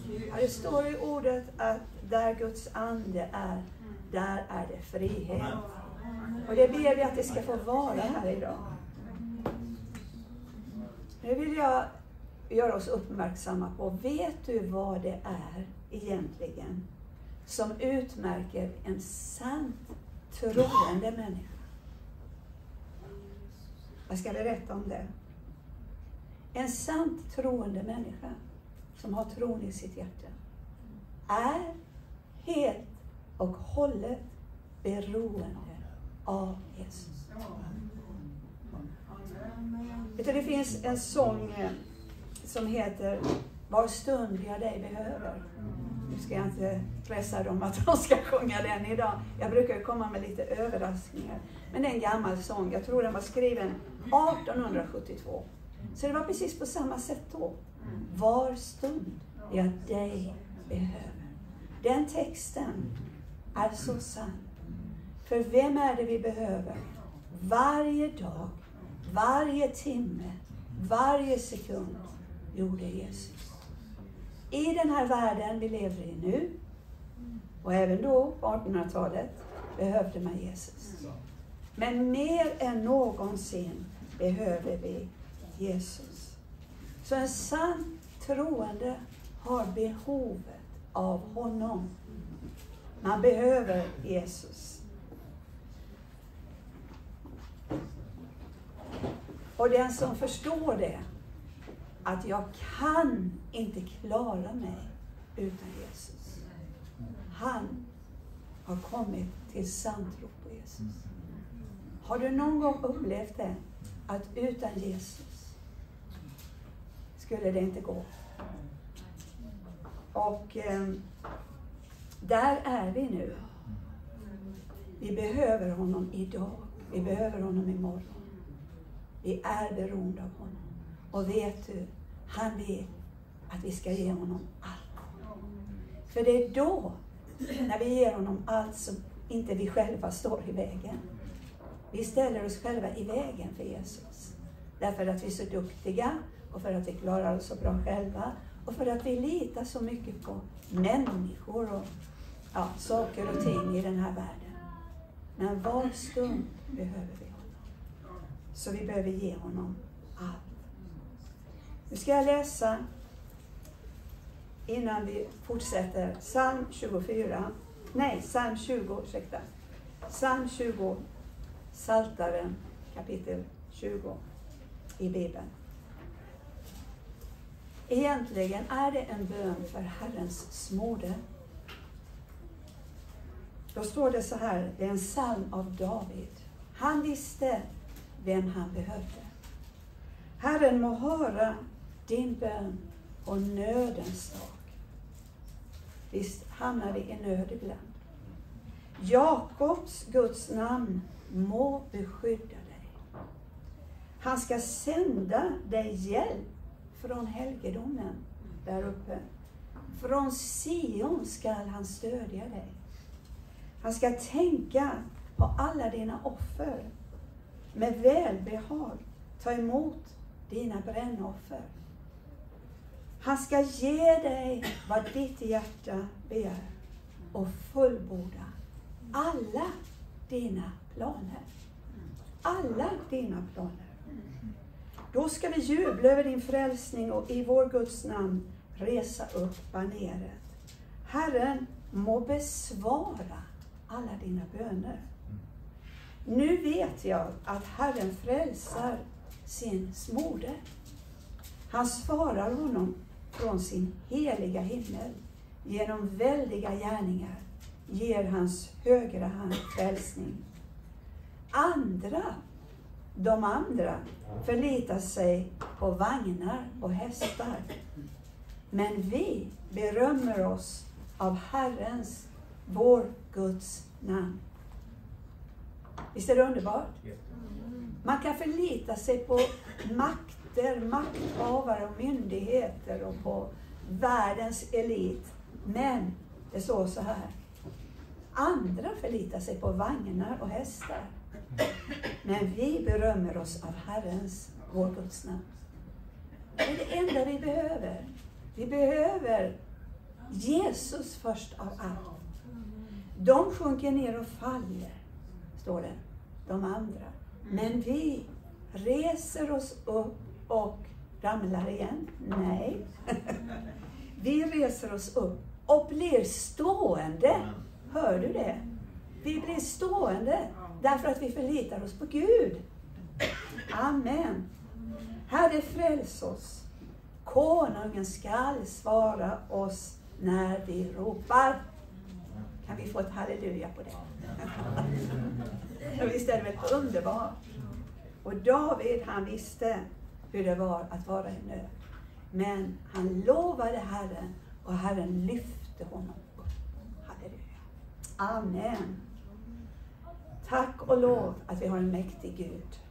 Ja, det står i ordet att där Guds ande är, där är det frihet. Och det ber vi att det ska få vara här idag. Nu vill jag göra oss uppmärksamma på, vet du vad det är egentligen som utmärker en sant troende människa? Jag ska berätta om det. En sant troende människa som har tron i sitt hjärta är helt och hållet beroende av Jesus. Vet du, det finns en sång som heter Var stund jag dig behöver. Nu ska jag inte pressa dem att de ska sjunga den idag. Jag brukar komma med lite överraskningar. Men det är en gammal sång. Jag tror den var skriven 1872. Så det var precis på samma sätt då. Var stund jag dig behöver. Den texten är så sann. För vem är det vi behöver? Varje dag, varje timme, varje sekund gjorde Jesus. I den här världen vi lever i nu, och även då på 1800-talet, behövde man Jesus. Men mer än någonsin behöver vi Jesus. Så en sann troende har behovet av honom. Man behöver Jesus. Och den som förstår det, att jag kan inte klara mig utan Jesus. Han har kommit till sann tro på Jesus. Har du någon gång upplevt det? Att utan Jesus skulle det inte gå. Och där är vi nu. Vi behöver honom idag. Vi behöver honom imorgon. Vi är beroende av honom. Och vet du, han vet att vi ska ge honom allt. För det är då, när vi ger honom allt, som inte vi själva står i vägen. Vi ställer oss själva i vägen för Jesus. Därför att vi är så duktiga, och för att vi klarar oss så bra själva. Och för att vi litar så mycket på människor och saker och ting i den här världen. Men var stund behöver vi honom. Så vi behöver ge honom allt. Nu ska jag läsa, innan vi fortsätter, Psalm 20, Psalm 20, Psaltaren kapitel 20 i Bibeln. Egentligen är det en bön för Herrens smorde. Då står det så här, det är en psalm av David. Han visste vem han behövde. Herren må höra din bön och nödens dag. Visst hamnar vi i nöd ibland. Jakobs Guds namn må beskydda dig. Han ska sända dig hjälp från helgedomen där uppe. Från Sion ska han stödja dig. Han ska tänka på alla dina offer. Med välbehag ta emot dina brännoffer. Han ska ge dig vad ditt hjärta begär och fullborda alla dina planer. Alla dina planer. Då ska vi jubla över din frälsning och i vår Guds namn resa upp baneret. Herren må besvara alla dina böner. Nu vet jag att Herren frälsar sin smorde. Han svarar honom från sin heliga himmel. Genom väldiga gärningar ger hans högra hand frälsning. De andra förlitar sig på vagnar och hästar. Men vi berömmer oss av Herrens, vår Guds namn. Visst är det underbart? Man kan förlita sig på makter, makthavare och myndigheter och på världens elit. Men det står så här. Andra förlitar sig på vagnar och hästar. Men vi berömmer oss av Herrens, vår Guds namn. Det är det enda vi behöver. Vi behöver Jesus först av allt. De sjunker ner och faller, står det, de andra. Men vi reser oss upp och ramlar igen. Nej. Vi reser oss upp och blir stående. Hör du det? Vi blir stående därför att vi förlitar oss på Gud. Amen. Herre, fräls oss. Konungen skall svara oss när vi ropar. Kan vi få ett halleluja på det? Visst är det väl underbart? Och David, han visste hur det var att vara i nöd. Men han lovade Herren och Herren lyfte honom upp. Halleluja. Amen. Tack och lov att vi har en mäktig Gud.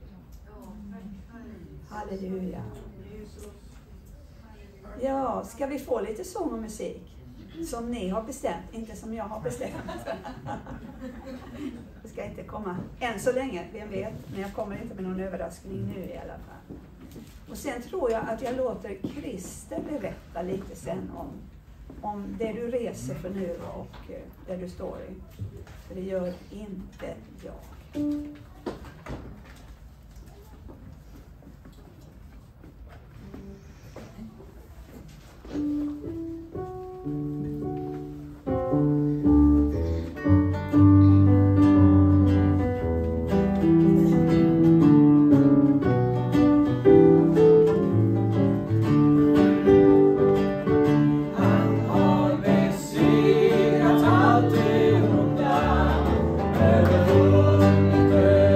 Halleluja. Ja, ska vi få lite sång och musik? Som ni har bestämt, inte som jag har bestämt. Det ska inte komma än så länge, vem vet. Men jag kommer inte med någon överraskning nu i alla fall. Och sen tror jag att jag låter Christer berätta lite sen om det du reser för nu och det du står i. För det gör inte jag. Över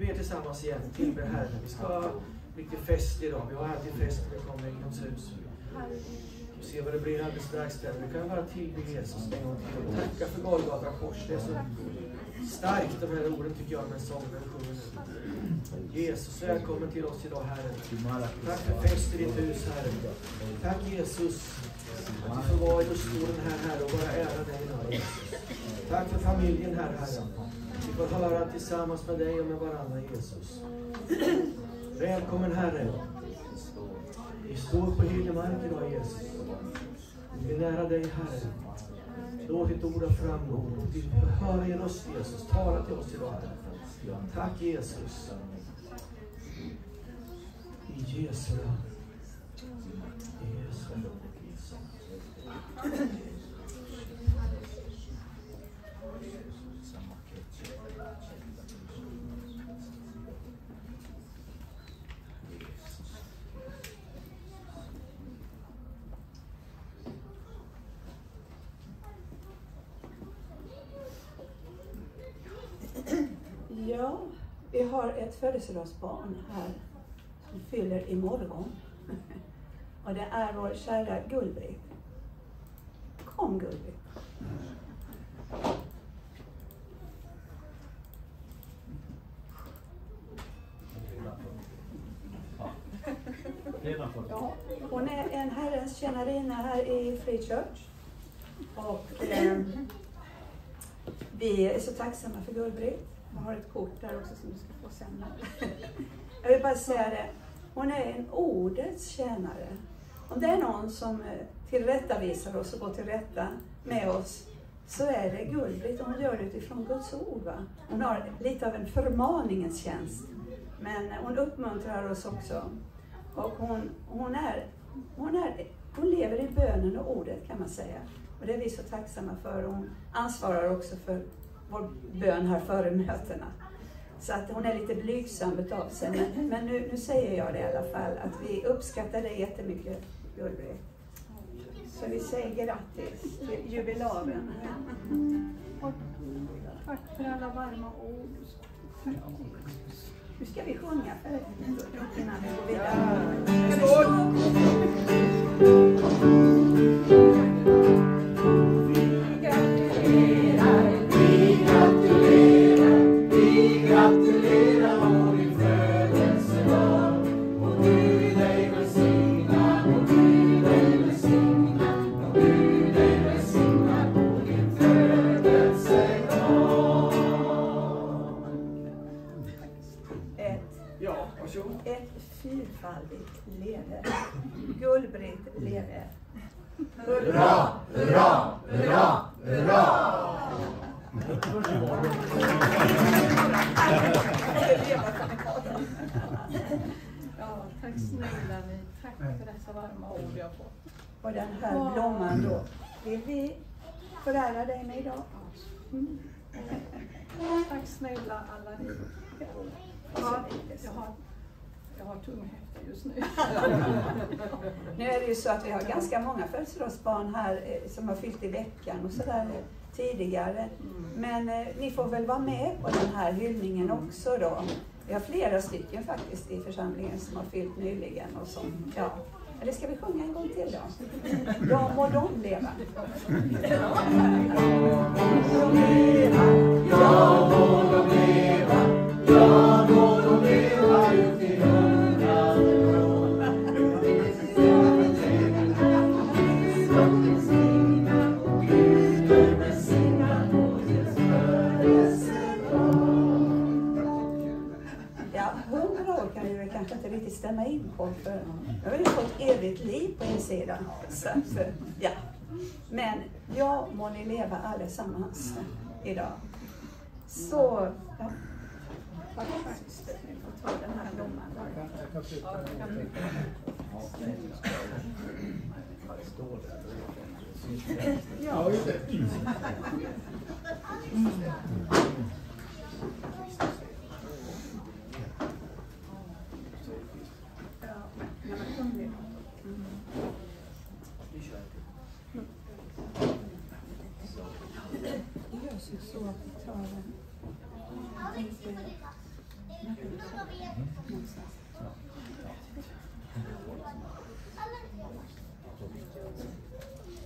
ber tillsammans igen, tillber Herren. Vi ska ha riktig fest idag. Vi har alltid fest när vi kommer in i Guds hus. Vi ser vad det blir alldeles strax där. Vi kan bara tillbe Jesus en gång till och tacka för Golgata kors. Det är så starkt de här orden tycker jag med sången vi sjunger nu. Jesus, välkommen till oss idag, Herre. Tack för fest i ditt hus, Herre. Tack Jesus att vi får vara i Lustgården här, Herre, och bara ära dig idag, Jesus. Tack för familjen här, Herre. Vi får höra tillsammans med dig och med varandra, Jesus. Välkommen, Herre. Vi står på helig mark idag, Jesus. Vi är nära dig, Herre. Låt ditt ord fram. Vi får höra din röst, Jesus. Tala till oss idag, Herre. Tack, Jesus. I Jesu namn. I Jesu namn. Ja, vi har ett födelsedagsbarn här som fyller imorgon. Och det är vår kära Gullbritt. Kom, Gullbritt. Ja, hon är en Herrens tjänarinna här i Free Church. Och vi är så tacksamma för Gullbritt. Jag har ett kort där också som du ska få sen. Jag vill bara säga det. Hon är en ordets tjänare. Om det är någon som tillrättavisar oss och går till rätta med oss, så är det Gullbritt. Och hon gör det utifrån Guds ord. Va? Hon har lite av en förmaningens tjänst. Men hon uppmuntrar oss också. Och hon lever i bönen och ordet, kan man säga. Och det är vi så tacksamma för. Hon ansvarar också för vår bön här före mötena. Så att hon är lite blygsam utav sig. Men nu säger jag det i alla fall. Att vi uppskattar det jättemycket, Gullbritt. Så vi säger grattis till jubilaren. Tack för alla varma ord. Nu ska vi sjunga för innan vi går vidare. Ett fyrfaldigt leve. Gullbritt leve. Hurra, hurra, hurra, hurra! Ja, tack snälla ni. Tack för dessa varma ord jag fått. Och den här blomman då, vill vi förära dig med idag. Mm. Tack snälla alla ni. Jag har tunghäfta just nu. Nu är det ju så att vi har ganska många födelsedagsbarn här som har fyllt i veckan och sådär tidigare. Men ni får väl vara med på den här hyllningen också då. Vi har flera stycken faktiskt i församlingen som har fyllt nyligen och som, ja. Eller ska vi sjunga en gång till då? Ja, må de leva. Ja, må de leva. Ja, må de leva. Ja, må de leva ut i kanske inte riktigt stämma in på, för jag har ju fått evigt liv på insidan. Så att, ja. Men ja, må ni leva allesammans idag. Så, ja. Faktiskt, ni får ta den här blomman. Ja, just det. Så att vi tar den.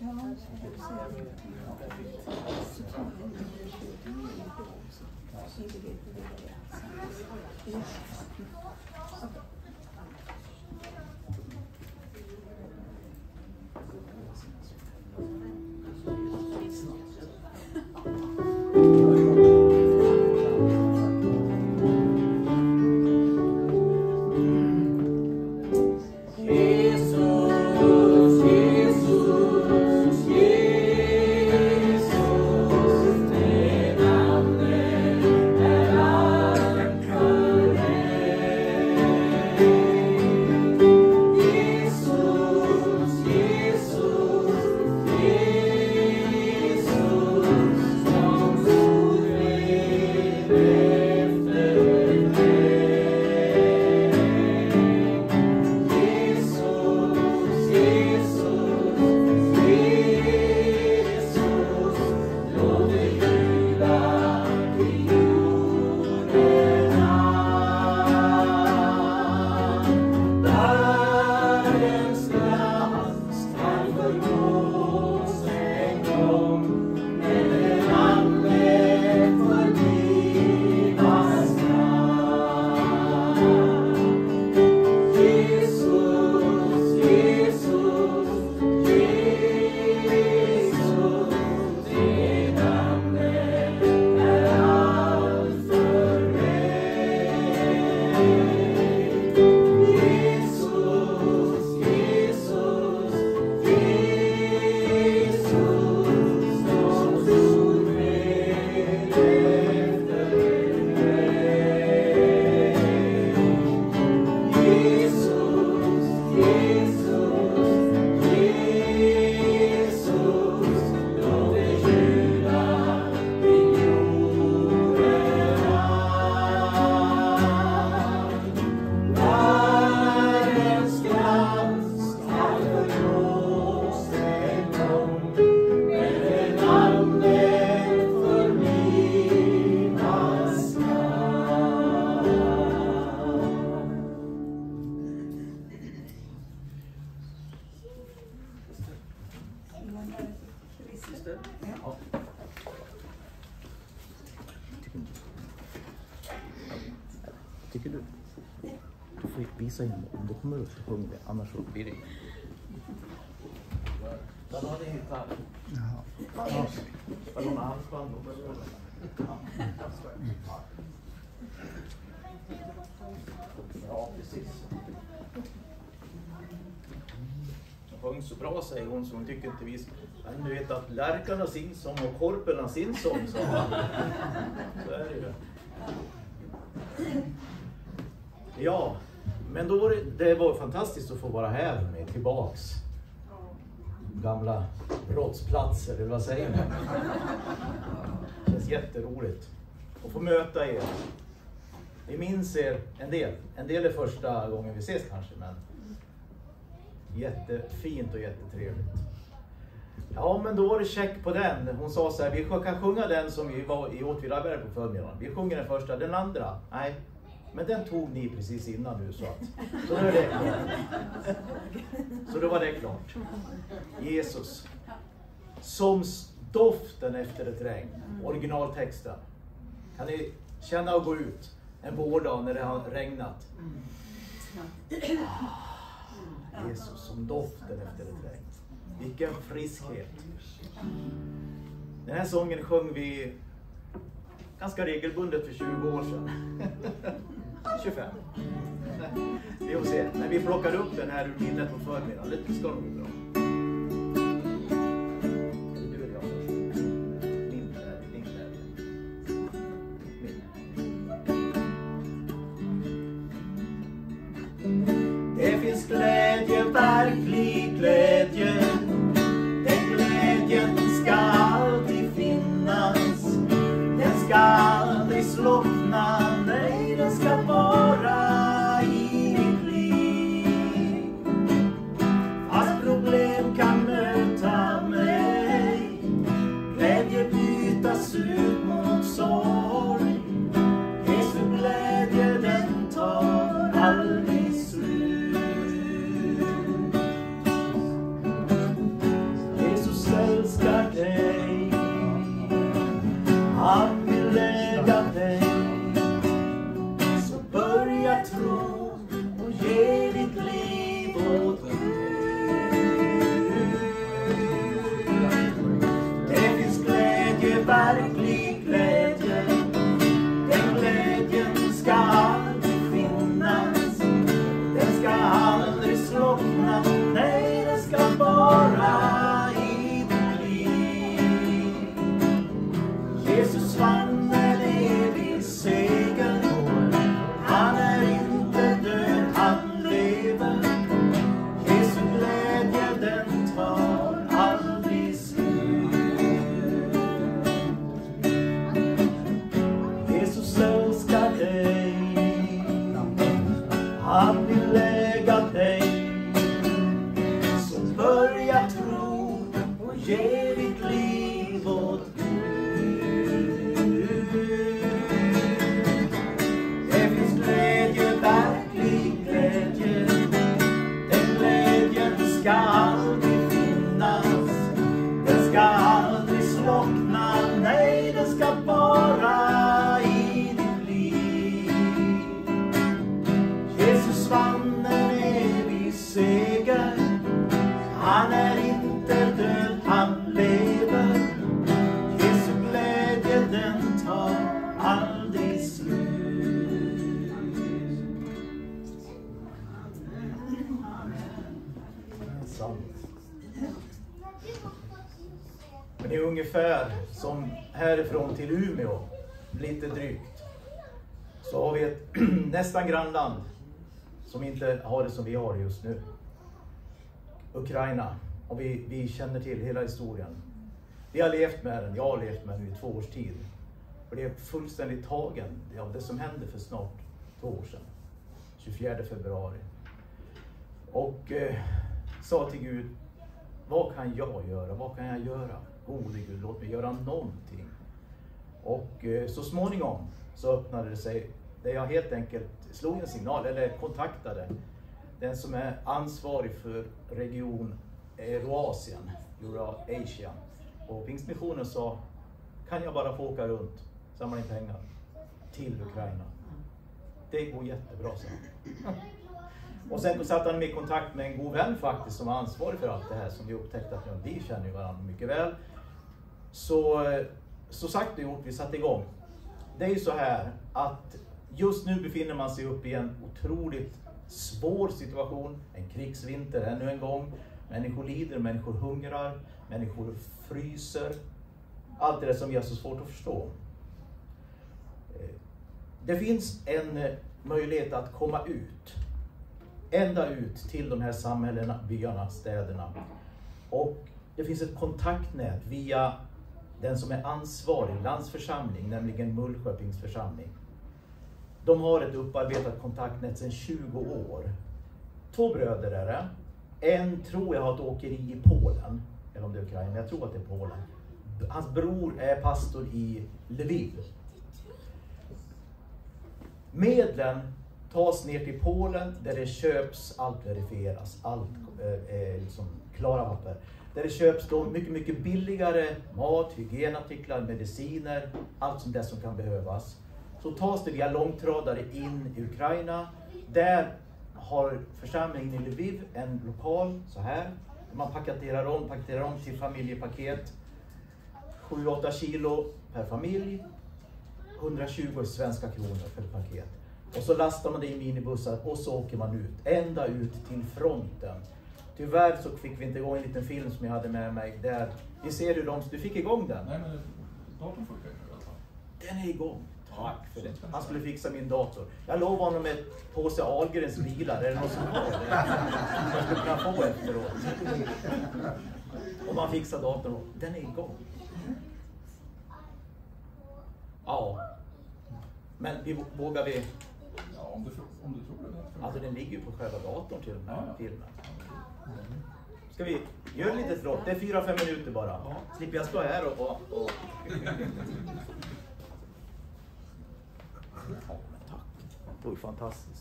Tycker du? Du får visa in om du kommer upp och sjunga, annars så blir det inget. Där har ni hittat. Ja. Ska låna halsband då? Ja, precis. Hon sjöng så bra, säger hon, så hon tycker inte vi... Men du vet att lärkarna sin sång och korperna sin sång, så är det ju. Ja, men då det var fantastiskt att få vara här med tillbaks. Gamla brottsplatser, eller vad säger man? Det känns jätteroligt att få möta er. Vi minns er en del. En del är första gången vi ses kanske, men jättefint och jättetrevligt. Ja, men då var det check på den. Hon sa så här, vi kan sjunga den som vi var i Åtvidaberg på förmiddagen. Vi sjunger den första, den andra, nej. Men den tog ni precis innan nu, så då är det klart. Så då var det klart. Jesus. Som doften efter ett regn. Originaltexten. Kan ni känna och gå ut en vårdag när det har regnat? Jesus, som doften efter ett regn. Vilken friskhet. Den här sången sjöng vi ganska regelbundet för 20 år sedan. 25. Vi får se. Men vi plockade upp den här ur minnet på förmiddagen. Det ska nog bra. Du eller jag först? Din glädje. Det finns glädje, verklig glädje. Den glädjen ska aldrig finnas. Den ska aldrig slockna. Nej, den ska vara i ditt liv. Fast problem ska aldrig finnas, den ska aldrig slockna, nej den ska vara i ditt liv. Jesus vann en evig seger, han är inte död, han lever. Jesu glädje den tar aldrig slut. Sant. Men det är ungefär som härifrån till Umeå, lite drygt. Så har vi ett nästan grannland som inte har det som vi har just nu. Ukraina. Och vi känner till hela historien. Vi har levt med den, jag har levt med den i 2 års tid. Och det är fullständigt tagen av det som hände för snart 2 år sedan. 24 februari. Och sa till Gud, vad kan jag göra? Vad kan jag göra? Gode Gud, låt mig göra någonting. Och så småningom så öppnade det sig, där jag helt enkelt slog en signal, eller kontaktade den som är ansvarig för region Eurasien, Eurasia. Och Pingstmissionen sa, kan jag bara få åka runt, samla in pengar till Ukraina? Det går jättebra, så. Och sen satt han med i kontakt med en god vän faktiskt som var ansvarig för allt det här, som vi upptäckte att vi känner varandra mycket väl. Så sagt och gjort, vi satte igång. Det är ju så här att just nu befinner man sig uppe i en otroligt svår situation, en krigsvinter ännu en gång. Människor lider, människor hungrar, människor fryser. Allt det där som vi har så svårt att förstå. Det finns en möjlighet att komma ut. Ända ut till de här samhällena, byarna, städerna. Och det finns ett kontaktnät via den som är ansvarig landsförsamling, nämligen Mullsjö församling. De har ett upparbetat kontaktnät sedan 20 år. 2 bröder är det. En tror jag har ett åkeri i Polen, eller om det är Ukraina, men jag tror att det är Polen. Hans bror är pastor i Lviv. Medlen tas ner till Polen där det köps, allt verifieras, allt liksom klara papper. Där det köps då mycket, mycket billigare mat, hygienartiklar, mediciner, allt som det som kan behövas. Så tas det via långtradare in i Ukraina. Där har församlingen i Lviv en lokal så här. Man paketerar om till familjepaket. 7-8 kilo per familj. 120 svenska kronor för paket. Och så lastar man det i minibussar och så åker man ut. Ända ut till fronten. Tyvärr så fick vi inte igång en liten film som jag hade med mig där. Vi ser hur du fick igång den. Nej, men datorn funkar ju i alla fall. Den är igång. Tack för det. Han skulle fixa min dator. Jag lovade honom ett påse Ahlgrens bilar. Är det någon som har det? Jag skulle kunna få efteråt. Och man fixar datorn. Den är igång. Ja. Men vågar vi... Ja, om du tror det. Alltså den ligger ju på själva datorn till den här filmen. Ska vi göra lite dropp? Det är 4-5 minuter bara. Slipper jag stå här och... Ja, men tack. Det var ju fantastiskt.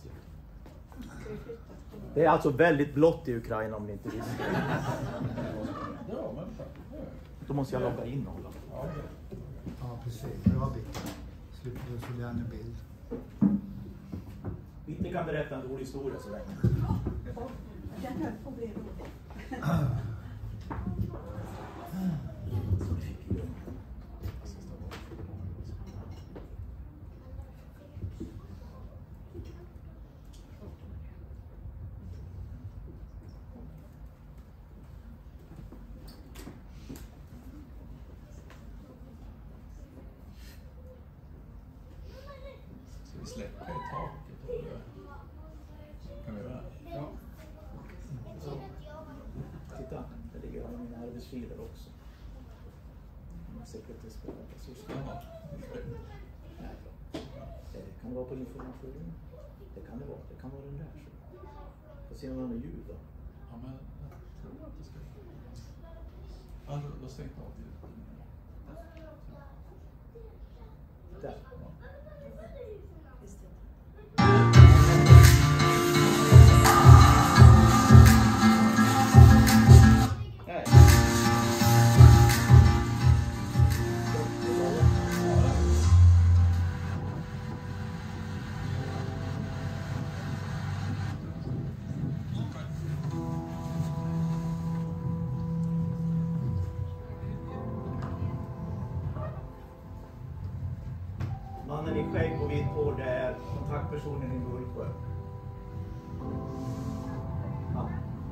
Det är alltså väldigt blått i Ukraina om ni inte visste. Ja, men tack. Då måste jag logga in och hålla. Ja, precis. Bra bild. Slipper du så gärna bild. Vi kan berätta en rolig historia så länge. Den höll på att bli rolig. Ska vi släcka i taket? Kan vi göra det? Ja. Titta, det ligger mina arbetsfiler också. Sekretessbelagt. Jaha. Kan det vara på information? Det kan det vara. Det kan vara den där. Får se om man har ljud då. Ja, men jag tror att det ska... Ja, då stängt av ljudet. Där. Ja. mannen i skägg och vitt hår, det är kontaktpersonen i Mullsjö. Ja.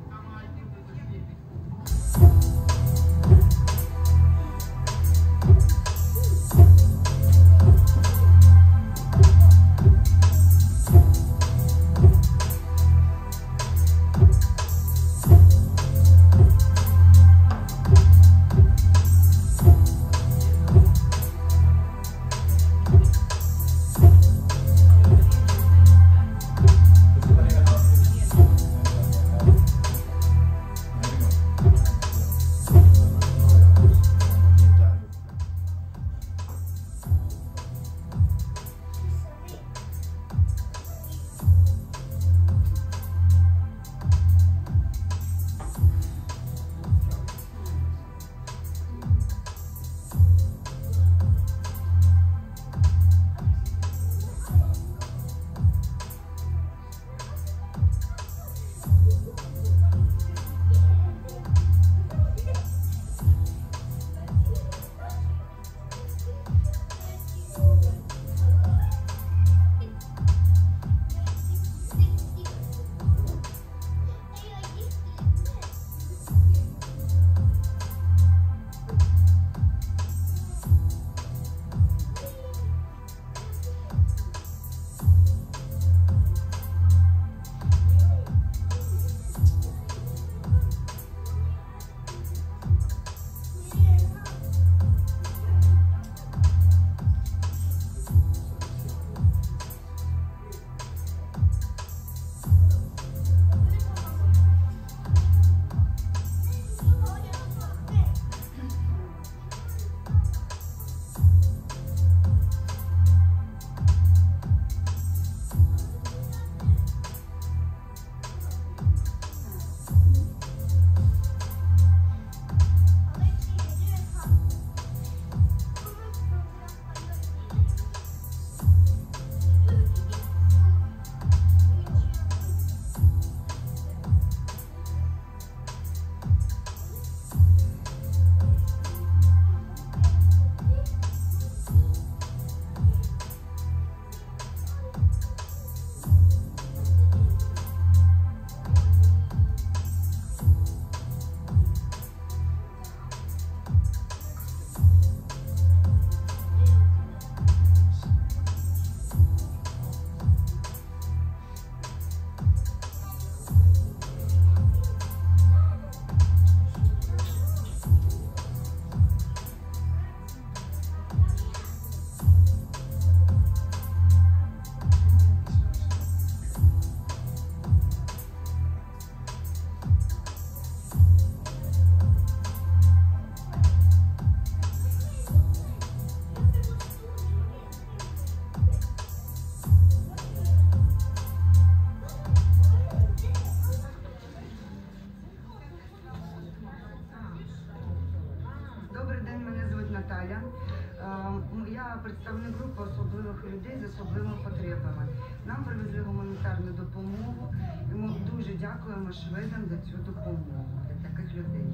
Наталя. Я представник групи особливих людей з особливими потребами. Нам привезли гуманітарну допомогу, і ми дуже дякуємо шведам за цю допомогу для таких людей.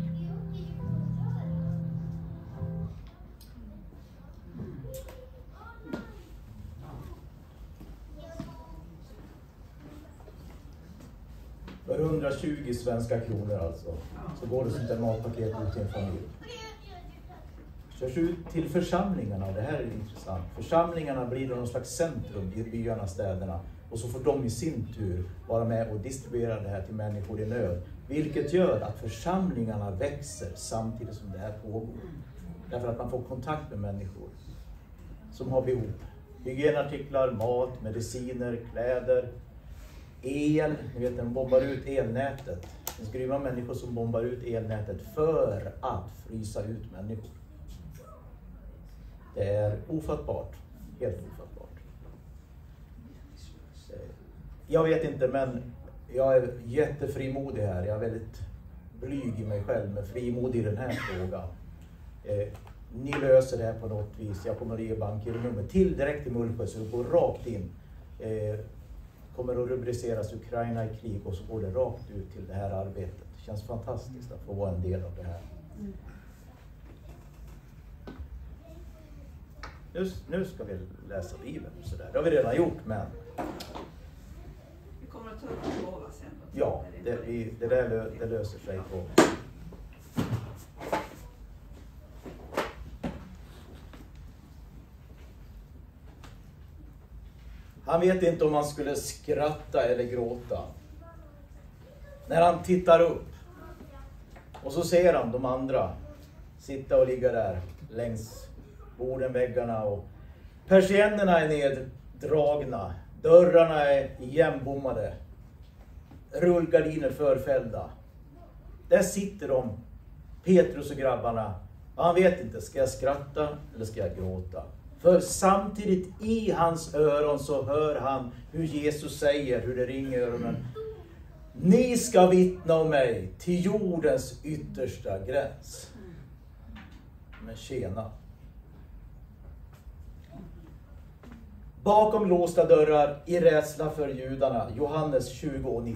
För 120 svenska kronor alltså, så går det som ett matpaket ut till en familj. Körs ut till församlingarna, det här är intressant. Församlingarna blir någon slags centrum i byarna, städerna. Och så får de i sin tur vara med och distribuera det här till människor i nöd. Vilket gör att församlingarna växer samtidigt som det här pågår. Därför att man får kontakt med människor som har behov. Hygienartiklar, mat, mediciner, kläder, el. Ni vet, de bombar ut elnätet. Det finns grymma människor som bombar ut elnätet för att frysa ut människor. Det är ofattbart, helt ofattbart. Jag vet inte, men jag är jättefrimodig här. Jag är väldigt blyg i mig själv, men frimodig i den här frågan. Ni löser det här på något vis. Jag kommer att ge bankgironummer till direkt i Mullsjö, så det går rakt in. Kommer att rubriceras Ukraina i krig, och så går det rakt ut till det här arbetet. Det känns fantastiskt att få vara en del av det här. Nu ska vi läsa Bibeln. Så där. Det har vi redan gjort, men... Vi kommer att ta upp gåva sen. Ja, det löser sig på... Han vet inte om han skulle skratta eller gråta. När han tittar upp. Och så ser han de andra sitta och ligga där längs borden, väggarna. Och persiennerna är neddragna. Dörrarna är igenbommade. Rullgardiner förfällda. Där sitter de, Petrus och grabbarna. Och han vet inte, ska jag skratta eller ska jag gråta? För samtidigt i hans öron så hör han hur Jesus säger, hur det ringer i öronen. Ni ska vittna om mig till jordens yttersta gräns. Men tjena. Bakom låsta dörrar i rädsla för judarna, Johannes 20:19.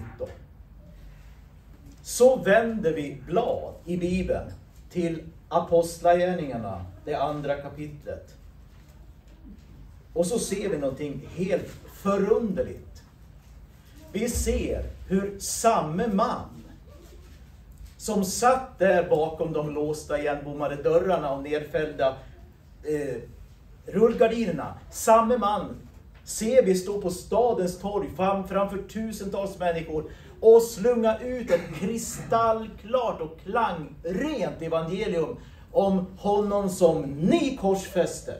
Så vänder vi blad i Bibeln till Apostlagärningarna, det andra kapitlet. Och så ser vi någonting helt förunderligt. Vi ser hur samme man som satt där bakom de låsta igenbommade dörrarna och nedfällda rullgardinerna. Samme man ser vi stå på stadens torg framför tusentals människor och slunga ut ett kristallklart och klangrent evangelium om honom som ni korsfäste.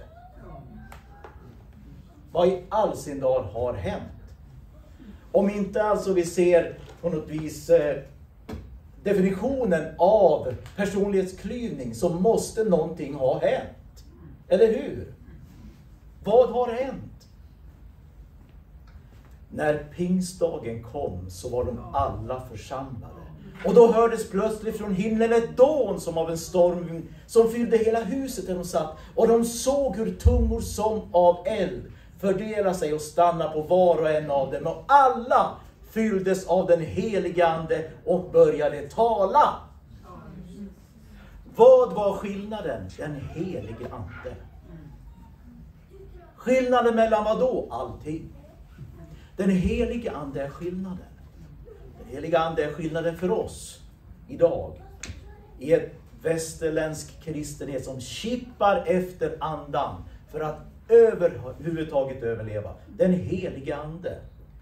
Vad i all sin dag har hänt? Om inte alltså vi ser på något vis definitionen av personlighetsklyvning, så måste någonting ha hänt. Eller hur? Vad har hänt? När pingstdagen kom så var de alla församlade. Och då hördes plötsligt från himlen ett dån som av en storm som fyllde hela huset där de satt. Och de såg hur tungor som av eld fördela sig och stanna på var och en av dem. Och alla fylldes av den helige ande och började tala. Vad var skillnaden? Den helige ande. Skillnaden mellan vad då? Allting. Den helige ande är skillnaden. Den helige ande är skillnaden för oss idag. I ett västerländsk kristenhet som kippar efter andan för att överhuvudtaget överleva. Den helige ande.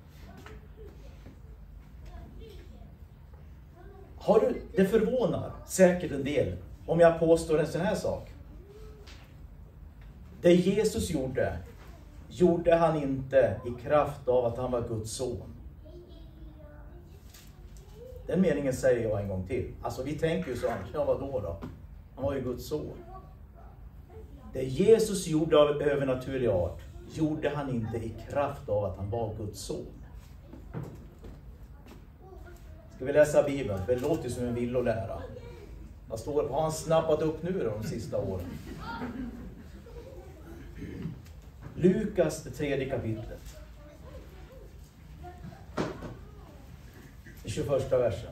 Det förvånar säkert en del om jag påstår en sån här sak. Det Jesus gjorde han inte i kraft av att han var Guds son. Den meningen säger jag en gång till. Alltså vi tänker ju så, ja vad då? Han var ju Guds son. Det Jesus gjorde av övernaturlig art gjorde han inte i kraft av att han var Guds son. Ska vi läsa Bibeln? För det låter som en villolära. Vad står det? Har han snappat upp nu de sista åren? Lukas, det 3:e kapitlet. I 21 versen.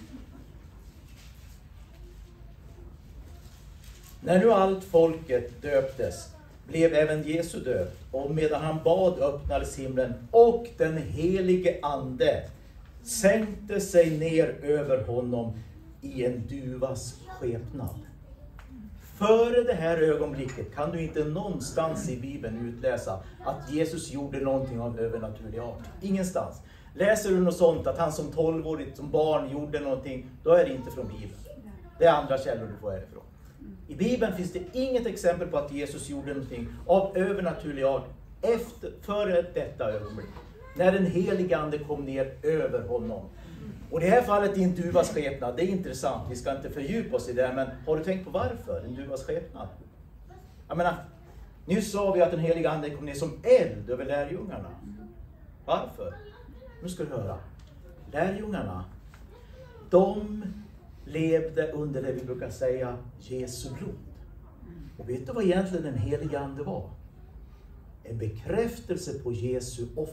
När nu allt folket döptes blev även Jesu döpt, och medan han bad öppnades himlen och den helige ande sänkte sig ner över honom i en duvas skepnad. Före det här ögonblicket kan du inte någonstans i Bibeln utläsa att Jesus gjorde någonting av övernaturlig art. Ingenstans. Läser du något sånt att han som 12-årigt, som barn gjorde någonting, då är det inte från Bibeln. Det är andra källor du får härifrån. I Bibeln finns det inget exempel på att Jesus gjorde någonting av övernaturlig art före detta ögonblick. När den helige ande kom ner över honom. Och i det här fallet i en duvas skepnad, det är intressant. Vi ska inte fördjupa oss i det, men har du tänkt på varför en duvas skepnad? Jag menar, nyss sa vi att den helige ande kom ner som eld över lärjungarna. Varför? Nu ska du höra. Lärjungarna, de levde under det vi brukar säga Jesu blod. Och vet du vad egentligen den helige ande var? En bekräftelse på Jesu offer.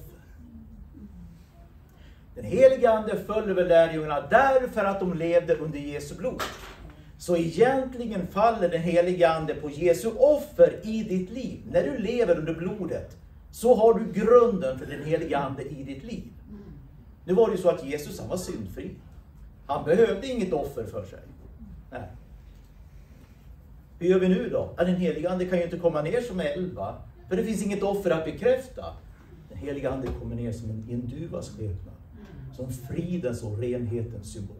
Den helige ande föll över lärjungarna därför att de levde under Jesu blod. Så egentligen faller den heliga ande på Jesu offer i ditt liv. När du lever under blodet så har du grunden för den heliga ande i ditt liv. Nu var det ju så att Jesus, han var syndfri. Han behövde inget offer för sig. Nej. Hur gör vi nu då? Den heliga ande kan ju inte komma ner som eld, va? För det finns inget offer att bekräfta. Den heliga ande kommer ner som en duvas skepnad. Som fridens och renhetens symbol.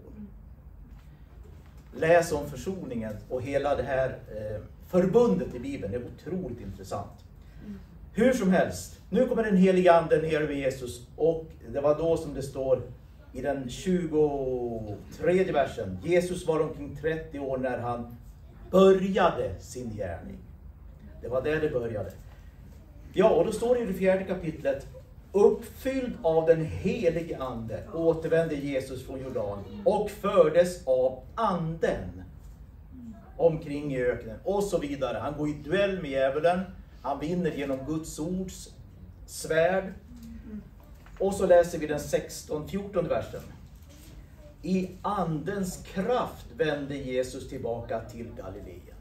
Läs om försoningen och hela det här förbundet i Bibeln. Det är otroligt intressant. Hur som helst, nu kommer den heliga ande ner över Jesus. Och det var då som det står i den 23 versen. Jesus var omkring 30 år när han började sin gärning. Det var där det började. Ja, och då står det i det 4:e kapitlet. Uppfylld av den helige ande återvände Jesus från Jordan och fördes av anden omkring i öknen och så vidare. Han går i duell med djävulen. Han vinner genom Guds ords svärd. Och så läser vi den 14:e versen. I andens kraft vände Jesus tillbaka till Galileen.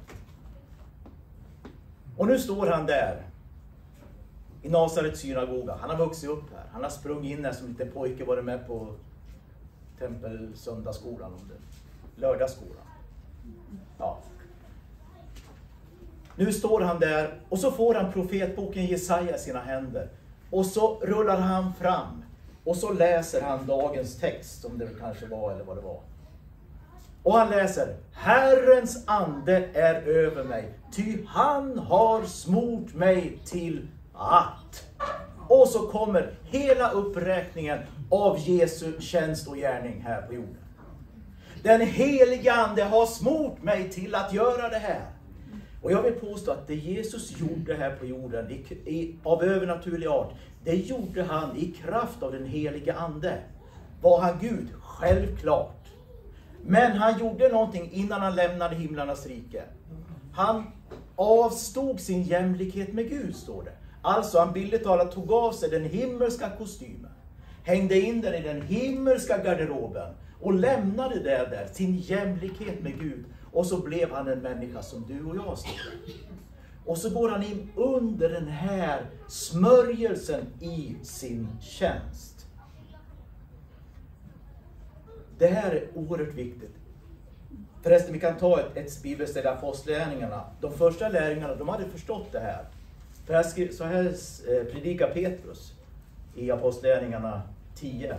Och nu står han där i Nasarets synagoga. Han har vuxit upp här. Han har sprungit in här som liten pojke, varit med på tempelsöndagsskolan, lördagsskolan. Ja. Nu står han där och så får han profetboken Jesaja i sina händer. Och så rullar han fram och så läser han dagens text, som det kanske var eller vad det var. Och han läser: Herrens ande är över mig, ty han har smort mig till att. Och så kommer hela uppräkningen av Jesu tjänst och gärning här på jorden. Den heliga ande har smort mig till att göra det här. Och jag vill påstå att det Jesus gjorde här på jorden av övernaturlig art, det gjorde han i kraft av den heliga ande. Var han Gud? Självklart. Men han gjorde någonting innan han lämnade himlarnas rike. Han avstod sin jämlikhet med Gud, står det. Alltså han bildligt talat tog av sig den himmelska kostymen, hängde in den i den himmelska garderoben och lämnade där sin jämlikhet med Gud. Och så blev han en människa som du och jag står. Och så går han in under den här smörjelsen i sin tjänst. Det här är oerhört viktigt. Förresten, vi kan ta ett bibelställe, Apostlagärningarna. De första lärjungarna, de hade förstått det här. För så här predikar Petrus i Apostlagärningarna 10.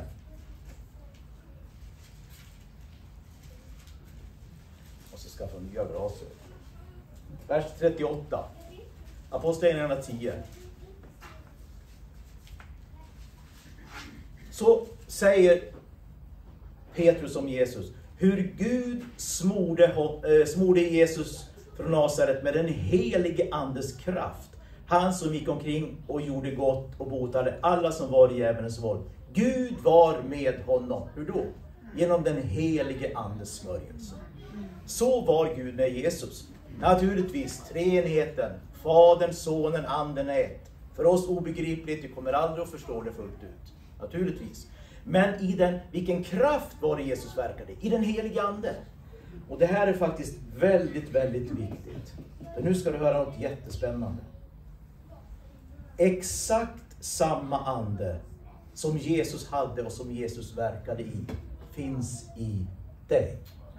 Och så skaffa nya glasögon. Vers 38. Apostlagärningarna 10. Så säger Petrus om Jesus: hur Gud smorde Jesus från Nasaret med den helige andes kraft. Han som gick omkring och gjorde gott och botade alla som var i djävulens våld. Gud var med honom. Hur då? Genom den helige andes smörjelse. Så var Gud med Jesus. Naturligtvis, treenigheten, Fadern, Sonen, Anden är ett. För oss obegripligt, vi kommer aldrig att förstå det fullt ut. Naturligtvis. Men vilken kraft var det Jesus verkade? I den helige ande. Och det här är faktiskt väldigt, väldigt viktigt. För nu ska du höra något jättespännande. Exakt samma ande som Jesus hade och som Jesus verkade i finns i dig.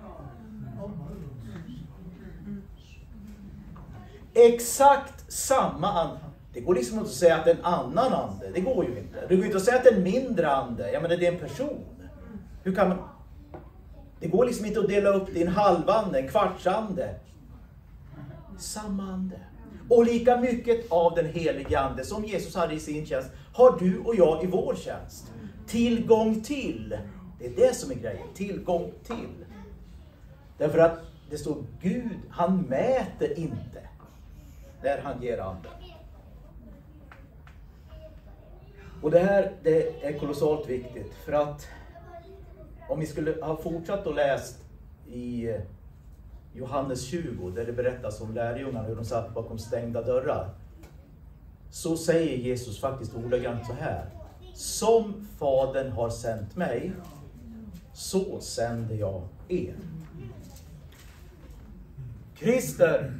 Exakt samma ande. Det går liksom inte att säga att det är en annan ande. Det går ju inte. Det går inte att säga att det är en mindre ande. Jag menar, det är en person. Hur kan man... Det går liksom inte att dela upp det i en halvande, en kvartsande. Samma ande. Och lika mycket av den heliga ande som Jesus hade i sin tjänst har du och jag i vår tjänst. Tillgång till. Det är det som är grejen. Tillgång till. Därför att det står Gud, han mäter inte när han ger anden. Och det här, det är kolossalt viktigt. För att om vi skulle ha fortsatt att läsa i Johannes 20, där det berättas om lärjungarna hur de satt bakom stängda dörrar, så säger Jesus faktiskt ordagrant så här: som Fadern har sänt mig, så sänder jag er. Krister.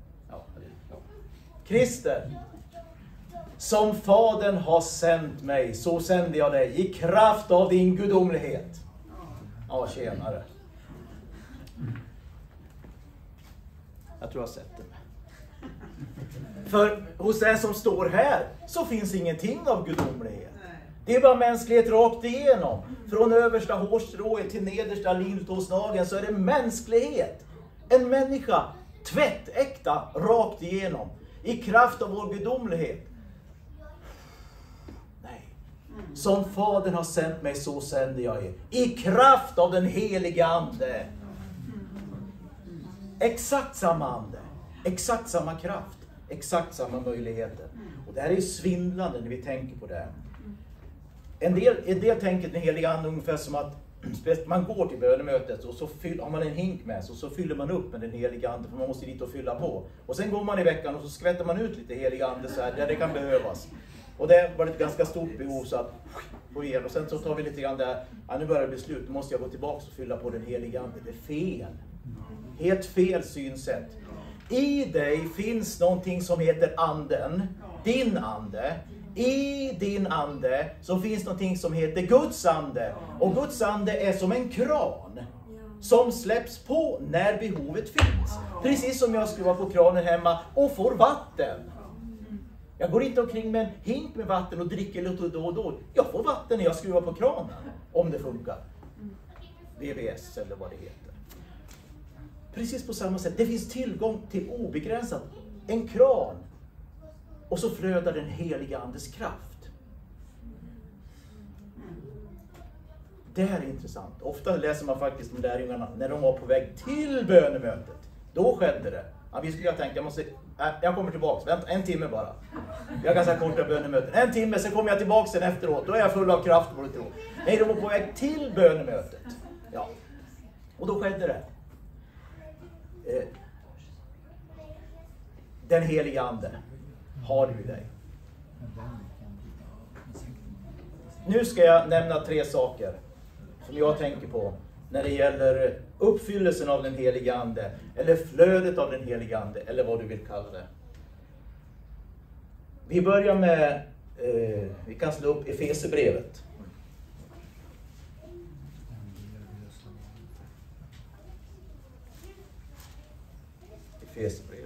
Krister. Som Fadern har sänt mig, så sänder jag dig i kraft av din gudomlighet. Ja, tjänare. Jag tror jag har sett det. För hos den som står här så finns ingenting av gudomlighet. Det är bara mänsklighet rakt igenom. Från översta hårstrået till nedersta lintåsnageln så är det mänsklighet. En människa, tvättäkta, rakt igenom. I kraft av vår gudomlighet. Nej. Som Fadern har sänt mig, så sänder jag er. I kraft av den heliga ande. Exakt samma ande. Exakt samma kraft. Exakt samma möjligheter. Och det här är svindlande när vi tänker på det. En del tänker den heliga ande ungefär som att man går till bönemötet och så har man en hink med sig och så fyller man upp med den heliga ande, för man måste dit och fylla på. Och sen går man i veckan och så skvätter man ut lite heliga ande så här, där det kan behövas. Och det var ett ganska stort behov så att få igen. Och sen så tar vi lite grann där, nu börjar det bli slut, nu måste jag gå tillbaka och fylla på den heliga ande. Det är fel. Helt fel synsätt. I dig finns någonting som heter anden, din ande. I din ande så finns någonting som heter Guds ande. Och Guds ande är som en kran som släpps på när behovet finns. Precis som jag skruvar på kranen hemma och får vatten. Jag går inte omkring med en hink med vatten och dricker lite då och då. Jag får vatten när jag skruvar på kranen, om det funkar. VVS eller vad det heter. Precis på samma sätt. Det finns tillgång till obegränsat. En kran. Och så flödar den heliga andes kraft. Det här är intressant. Ofta läser man faktiskt om lärjungarna när de var på väg till bönemötet. Då skedde det. Ja, vi skulle tänka, jag kommer tillbaka. Vänta, en timme bara. Jag kan säga korta bönemöten. En timme, sen kommer jag tillbaka sen efteråt. Då är jag full av kraft, på det tro. Nej, de var på väg till bönemötet. Ja. Och då skedde det. Den heliga ande har du i dig. Nu ska jag nämna 3 saker som jag tänker på när det gäller uppfyllelsen av den heliga ande, eller flödet av den heliga ande, eller vad du vill kalla det. Vi börjar med, vi kan slå upp Efesierbrevet. Efesierbrevet.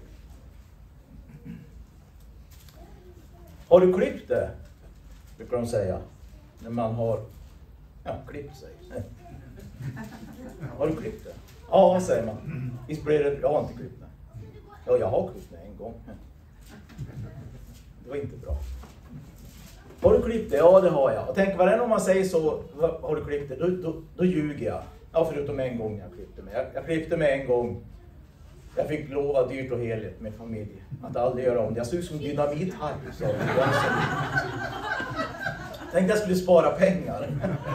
Har du klippt det? Brukar de säga. När man har klippt sig. Har du klippt det? Ja, säger man. Visst blir det, jag har inte klippt det. Ja, jag har klippt det en gång. Det var inte bra. Har du klippt det? Ja, det har jag. Och tänk, varje gång man säger så, har du klippt det? Då ljuger jag. Ja, förutom en gång jag klippte mig. Jag klippte mig en gång. Jag fick lova dyrt och heligt med familj att aldrig göra om det. Jag såg ut som dynamit-harry. Tänkte jag skulle spara pengar.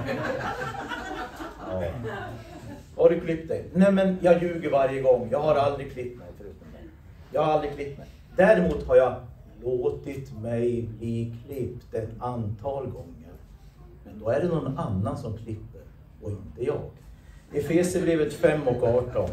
Ja. Har du klippt dig? Nej, men jag ljuger varje gång. Jag har aldrig klippt mig förutom det. Jag har aldrig klippt mig. Däremot har jag låtit mig bli klippt ett antal gånger. Men då är det någon annan som klipper och inte jag. Efesierbrevet 5 och 18.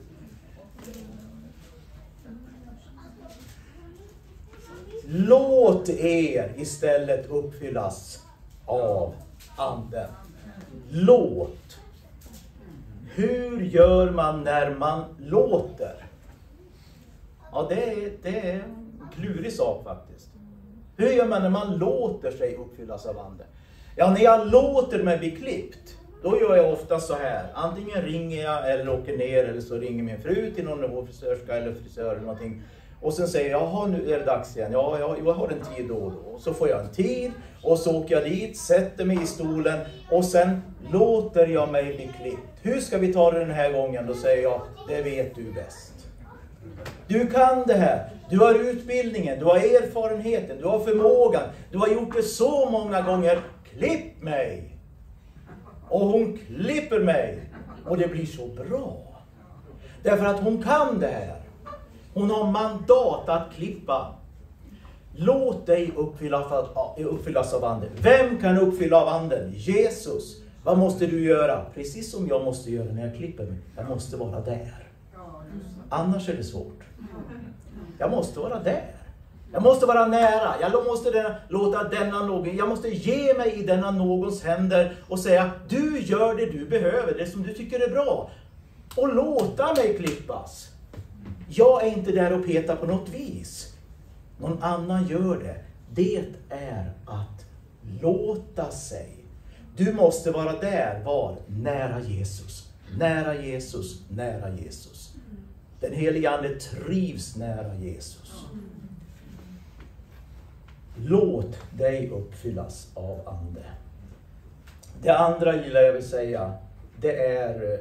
Låt er istället uppfyllas av anden. Låt. Hur gör man när man låter? Ja, det är en klurig sak faktiskt. Hur gör man när man låter sig uppfyllas av anden? Ja, när jag låter mig bli klippt, då gör jag ofta så här. Antingen ringer jag eller åker ner, eller så ringer min fru till någon hårfrisörska eller frisör eller någonting. Och sen säger jag, jaha, nu är det dags igen. Ja, jag har en tid då och då. Så får jag en tid och så åker jag dit, sätter mig i stolen och sen låter jag mig bli klippt. Hur ska vi ta det den här gången? Då säger jag, det vet du bäst. Du kan det här. Du har utbildningen, du har erfarenheten, du har förmågan. Du har gjort det så många gånger. Klipp mig. Och hon klipper mig. Och det blir så bra. Därför att hon kan det här. Hon har mandat att klippa. Låt dig uppfyllas av anden. Vem kan uppfylla av anden? Jesus. Vad måste du göra? Precis som jag måste göra när jag klipper mig. Jag måste vara där. Annars är det svårt. Jag måste vara där. Jag måste vara nära. Jag måste låta denna någon. Jag måste ge mig i denna någons händer och säga, du gör det du behöver, det som du tycker är bra. Och låta mig klippas. Jag är inte där och petar på något vis. Någon annan gör det. Det är att låta sig. Du måste vara där, nära Jesus. Nära Jesus, nära Jesus. Den helige Ande trivs nära Jesus. Låt dig uppfyllas av Ande. Det andra lilla jag vill säga, det är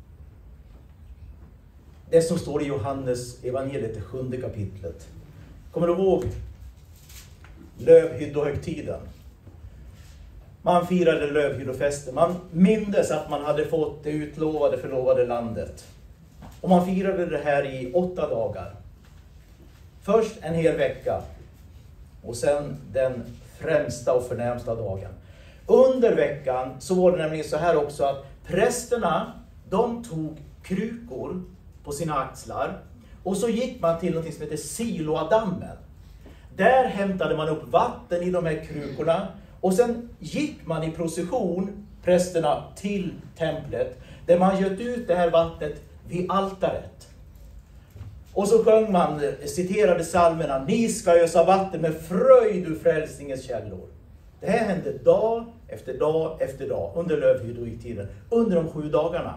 det som står i Johannes evangeliet, det 7:e kapitlet. Kommer du ihåg lövhyddohögtiden? Man firade lövhyddofesten. Man mindes att man hade fått det utlovade, förlovade landet. Och man firade det här i 8 dagar. Först en hel vecka. Och sen den främsta och förnämsta dagen. Under veckan så var det nämligen så här också att prästerna, de tog krukor på sina axlar. Och så gick man till något som heter Siloadammen. Där hämtade man upp vatten i de här krukorna. Och sen gick man i procession, prästerna, till templet. Där man göt ut det här vattnet vid altaret. Och så sjöng man, citerade psalmerna, ni ska ösa vatten med fröjd ur frälsningens källor. Det här hände dag efter dag efter dag under lövhyddohögtiden, under de 7 dagarna.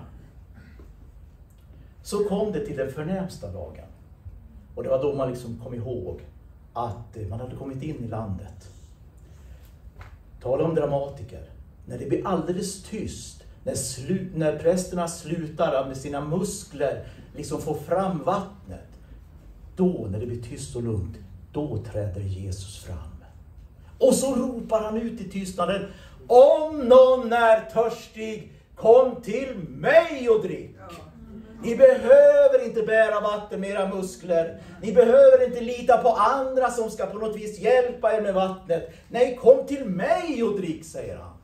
Så kom det till den förnämsta dagen. Och det var då man liksom kom ihåg att man hade kommit in i landet. Tala om dramatiker. När det blir alldeles tyst, när prästerna slutar med sina muskler liksom få fram vattnet. Då, när det blir tyst och lugnt, då träder Jesus fram. Och så ropar han ut i tystnaden, om någon är törstig, kom till mig och drick. Ni behöver inte bära vatten med era muskler. Ni behöver inte lita på andra som ska på något vis hjälpa er med vattnet. Nej, kom till mig och drick, säger han.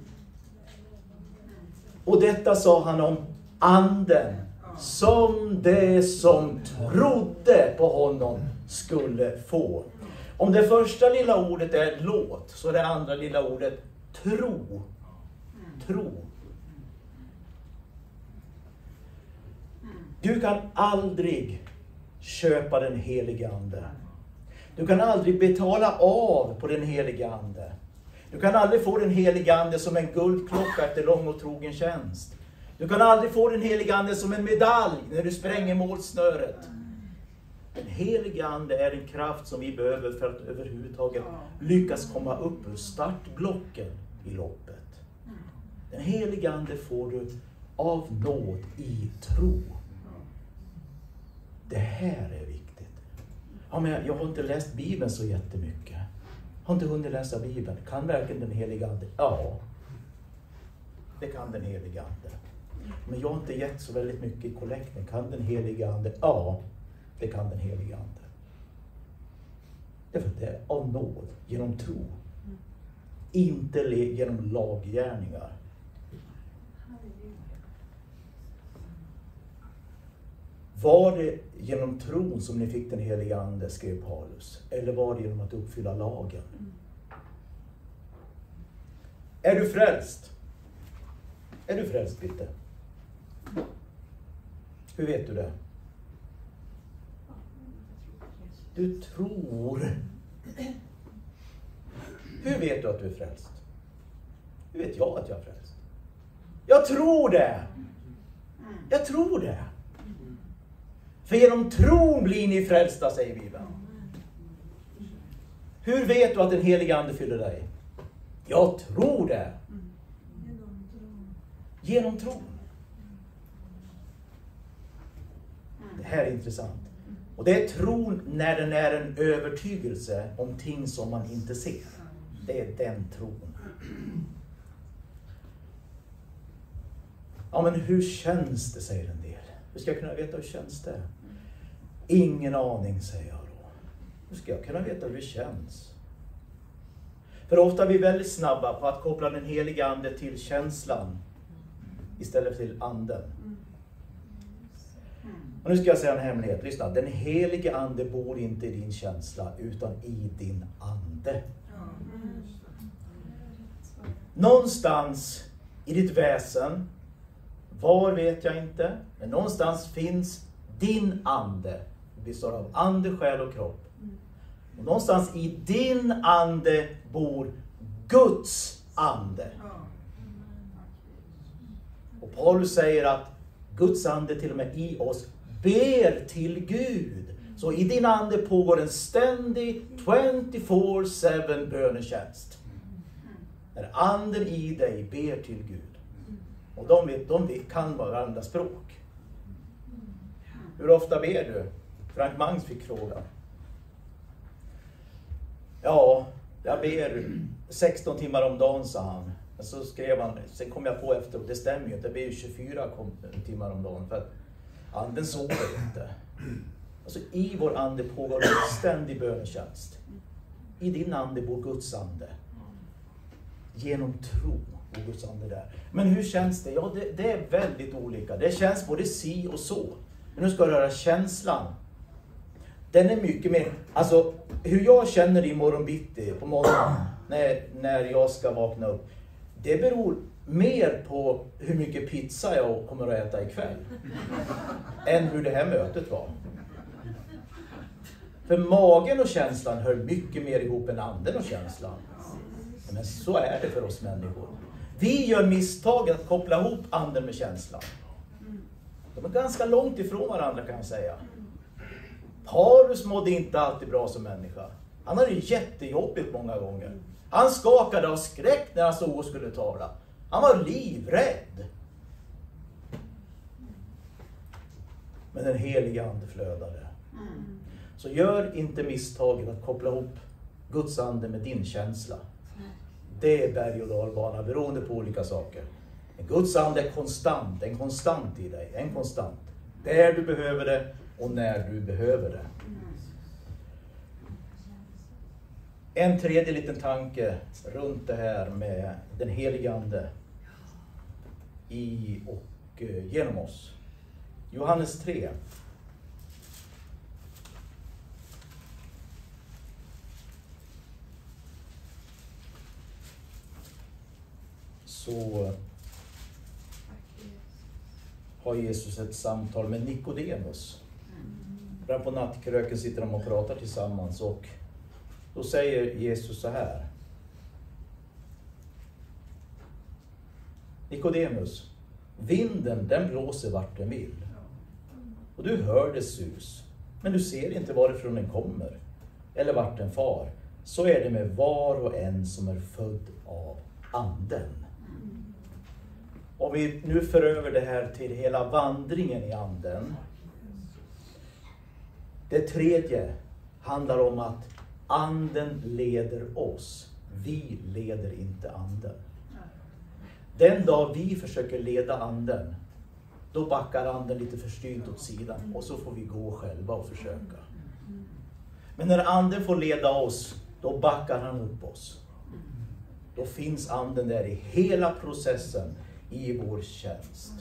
Och detta sa han om anden, som det som trodde på honom skulle få. Om det första lilla ordet är låt, så är det andra lilla ordet tro. Tro. Du kan aldrig köpa den helige Ande. Du kan aldrig betala av på den helige Ande. Du kan aldrig få den helige Ande som en guldklocka efter lång och trogen tjänst. Du kan aldrig få den helige Ande som en medalj när du spränger målsnöret. Den helige Ande är en kraft som vi behöver för att överhuvudtaget lyckas komma upp ur startblocken i loppet. Den helige Ande får du av nåd i tro. Det här är viktigt. Ja, men jag har inte läst Bibeln så jättemycket. Har inte hunnit läsa Bibeln. Kan verkligen den helige Ande? Ja, det kan den helige Ande. Men jag har inte gett så väldigt mycket i kollekten. Kan den helige Ande? Ja, det kan den helige Ande. Därför att det är av nåd, genom tro. Inte genom laggärningar. Var det genom tron som ni fick den heliga Ande, skrev Paulus? Eller var det genom att uppfylla lagen? Är du frälst? Är du frälst, Bitte? Hur vet du det? Du tror. Hur vet du att du är frälst? Hur vet jag att jag är frälst? Jag tror det! Jag tror det! För genom tron blir ni frälsta, säger Bibeln. Hur vet du att den heliga Ande fyller dig? Jag tror det. Genom tron. Det här är intressant. Och det är tron när den är en övertygelse om ting som man inte ser. Det är den tron. Ja, men hur känns det, säger en del. Hur ska jag kunna veta hur känns det? Ingen aning, säger jag då. Hur ska jag kunna veta hur det känns? För ofta är vi väldigt snabba på att koppla den heliga Ande till känslan istället för till anden. Och nu ska jag säga en hemlighet. Lyssna, den helige ande bor inte i din känsla utan i din ande. Någonstans i ditt väsen, var vet jag inte, men någonstans finns din ande. Det består av ande, själ och kropp. Och någonstans i din ande bor Guds ande. Och Paulus säger att Guds ande till och med i oss ber till Gud. Så i din ande pågår en ständig 24/7 bönetjänst. När anden i dig ber till Gud. Och de kan varandra språk. Hur ofta ber du? Frank Mangs fick frågan. Ja, jag ber 16 timmar om dagen, sa han. Men så skrev han, sen kom jag på efter, och det stämmer ju inte, det blir 24 timmar om dagen. För att anden sover inte. Alltså i vår ande pågår en ständig bönetjänst. I din ande bor Guds ande. Genom tro bor Guds ande där. Men hur känns det? Ja, det är väldigt olika. Det känns både si och så. Men nu ska jag röra känslan. Den är mycket mer, alltså hur jag känner i morgon bitti på morgonen när jag ska vakna upp. Det beror mer på hur mycket pizza jag kommer att äta ikväll. Än hur det här mötet var. För magen och känslan hör mycket mer ihop än anden och känslan. Men så är det för oss människor. Vi gör misstag att koppla ihop anden med känslan. De är ganska långt ifrån varandra, kan jag säga. Paulus mådde inte alltid bra som människa. Han hade det jättejobbigt många gånger. Han skakade av skräck när han såg och skulle tala. Han var livrädd. Men den heliga ande flödade. Så gör inte misstaget att koppla ihop Guds ande med din känsla. Det är berg- och dalbana beroende på olika saker. Men Guds ande är konstant, en konstant i dig, en konstant. Där du behöver det och när du behöver det. En tredje liten tanke runt det här med den heliga ande i och genom oss. Johannes 3. Så har Jesus ett samtal med Nikodemus. Fram på nattkröken sitter de och pratar tillsammans och då säger Jesus så här. Nikodemus, vinden den blåser vart den vill. Och du hör dess sus, men du ser inte varifrån den kommer eller vart den far. Så är det med var och en som är född av anden. Om vi nu för över det här till hela vandringen i anden. Det tredje handlar om att anden leder oss. Vi leder inte anden. Den dag vi försöker leda anden, då backar anden lite förstyrt åt sidan. Och så får vi gå själva och försöka. Men när anden får leda oss, då backar han upp oss. Då finns anden där i hela processen i vår tjänst.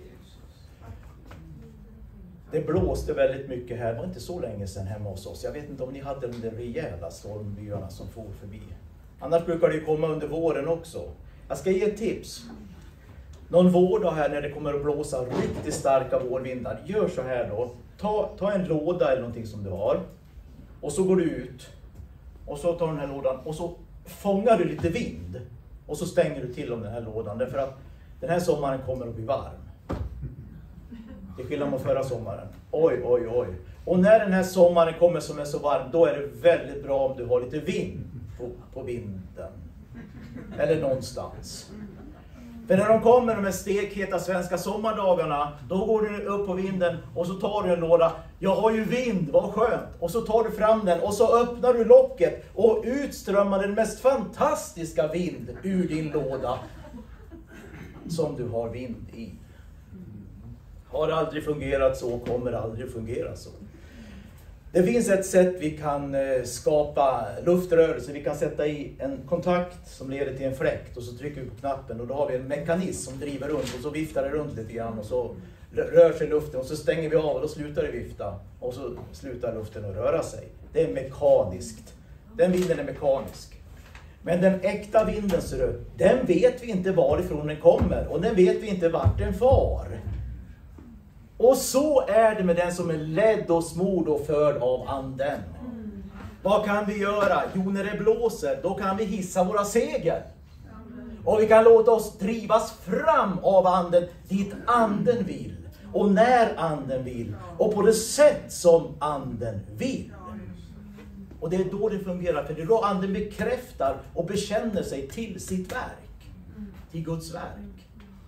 Det blåste väldigt mycket här. Det var inte så länge sedan hemma hos oss. Jag vet inte om ni hade de rejäla stormbyarna som for förbi. Annars brukar det ju komma under våren också. Jag ska ge ett tips. Någon vårdag här när det kommer att blåsa riktigt starka vårvindar. Gör så här då. Ta en låda eller någonting som du har. Och så går du ut. Och så tar den här lådan. Och så fångar du lite vind. Och så stänger du till om den här lådan. Därför att den här sommaren kommer att bli varm. Det är skillnad mot förra sommaren. Oj, oj, oj. Och när den här sommaren kommer som är så varm, då är det väldigt bra om du har lite vind på vinden. Eller någonstans. För när de kommer, de här stekheta svenska sommardagarna, då går du upp på vinden och så tar du en låda. Jag har ju vind, vad skönt. Och så tar du fram den och så öppnar du locket och utströmmar den mest fantastiska vind ur din låda som du har vind i. Har aldrig fungerat så, kommer aldrig fungera så. Det finns ett sätt vi kan skapa luftrörelse. Vi kan sätta i en kontakt som leder till en fläkt och så trycker vi på knappen och då har vi en mekanism som driver runt och så viftar det runt lite grann och så rör sig i luften och så stänger vi av och då slutar det vifta. Och så slutar luften att röra sig. Det är mekaniskt. Den vinden är mekanisk. Men den äkta vinden, ser du, den vet vi inte varifrån den kommer. Och den vet vi inte vart den far. Och så är det med den som är ledd och smord och förd av anden. Vad kan vi göra? Jo, när det blåser, då kan vi hissa våra segel. Och vi kan låta oss drivas fram av anden dit anden vill. Och när anden vill. Och på det sätt som anden vill. Och det är då det fungerar. För det är då anden bekräftar och bekänner sig till sitt verk. Till Guds verk.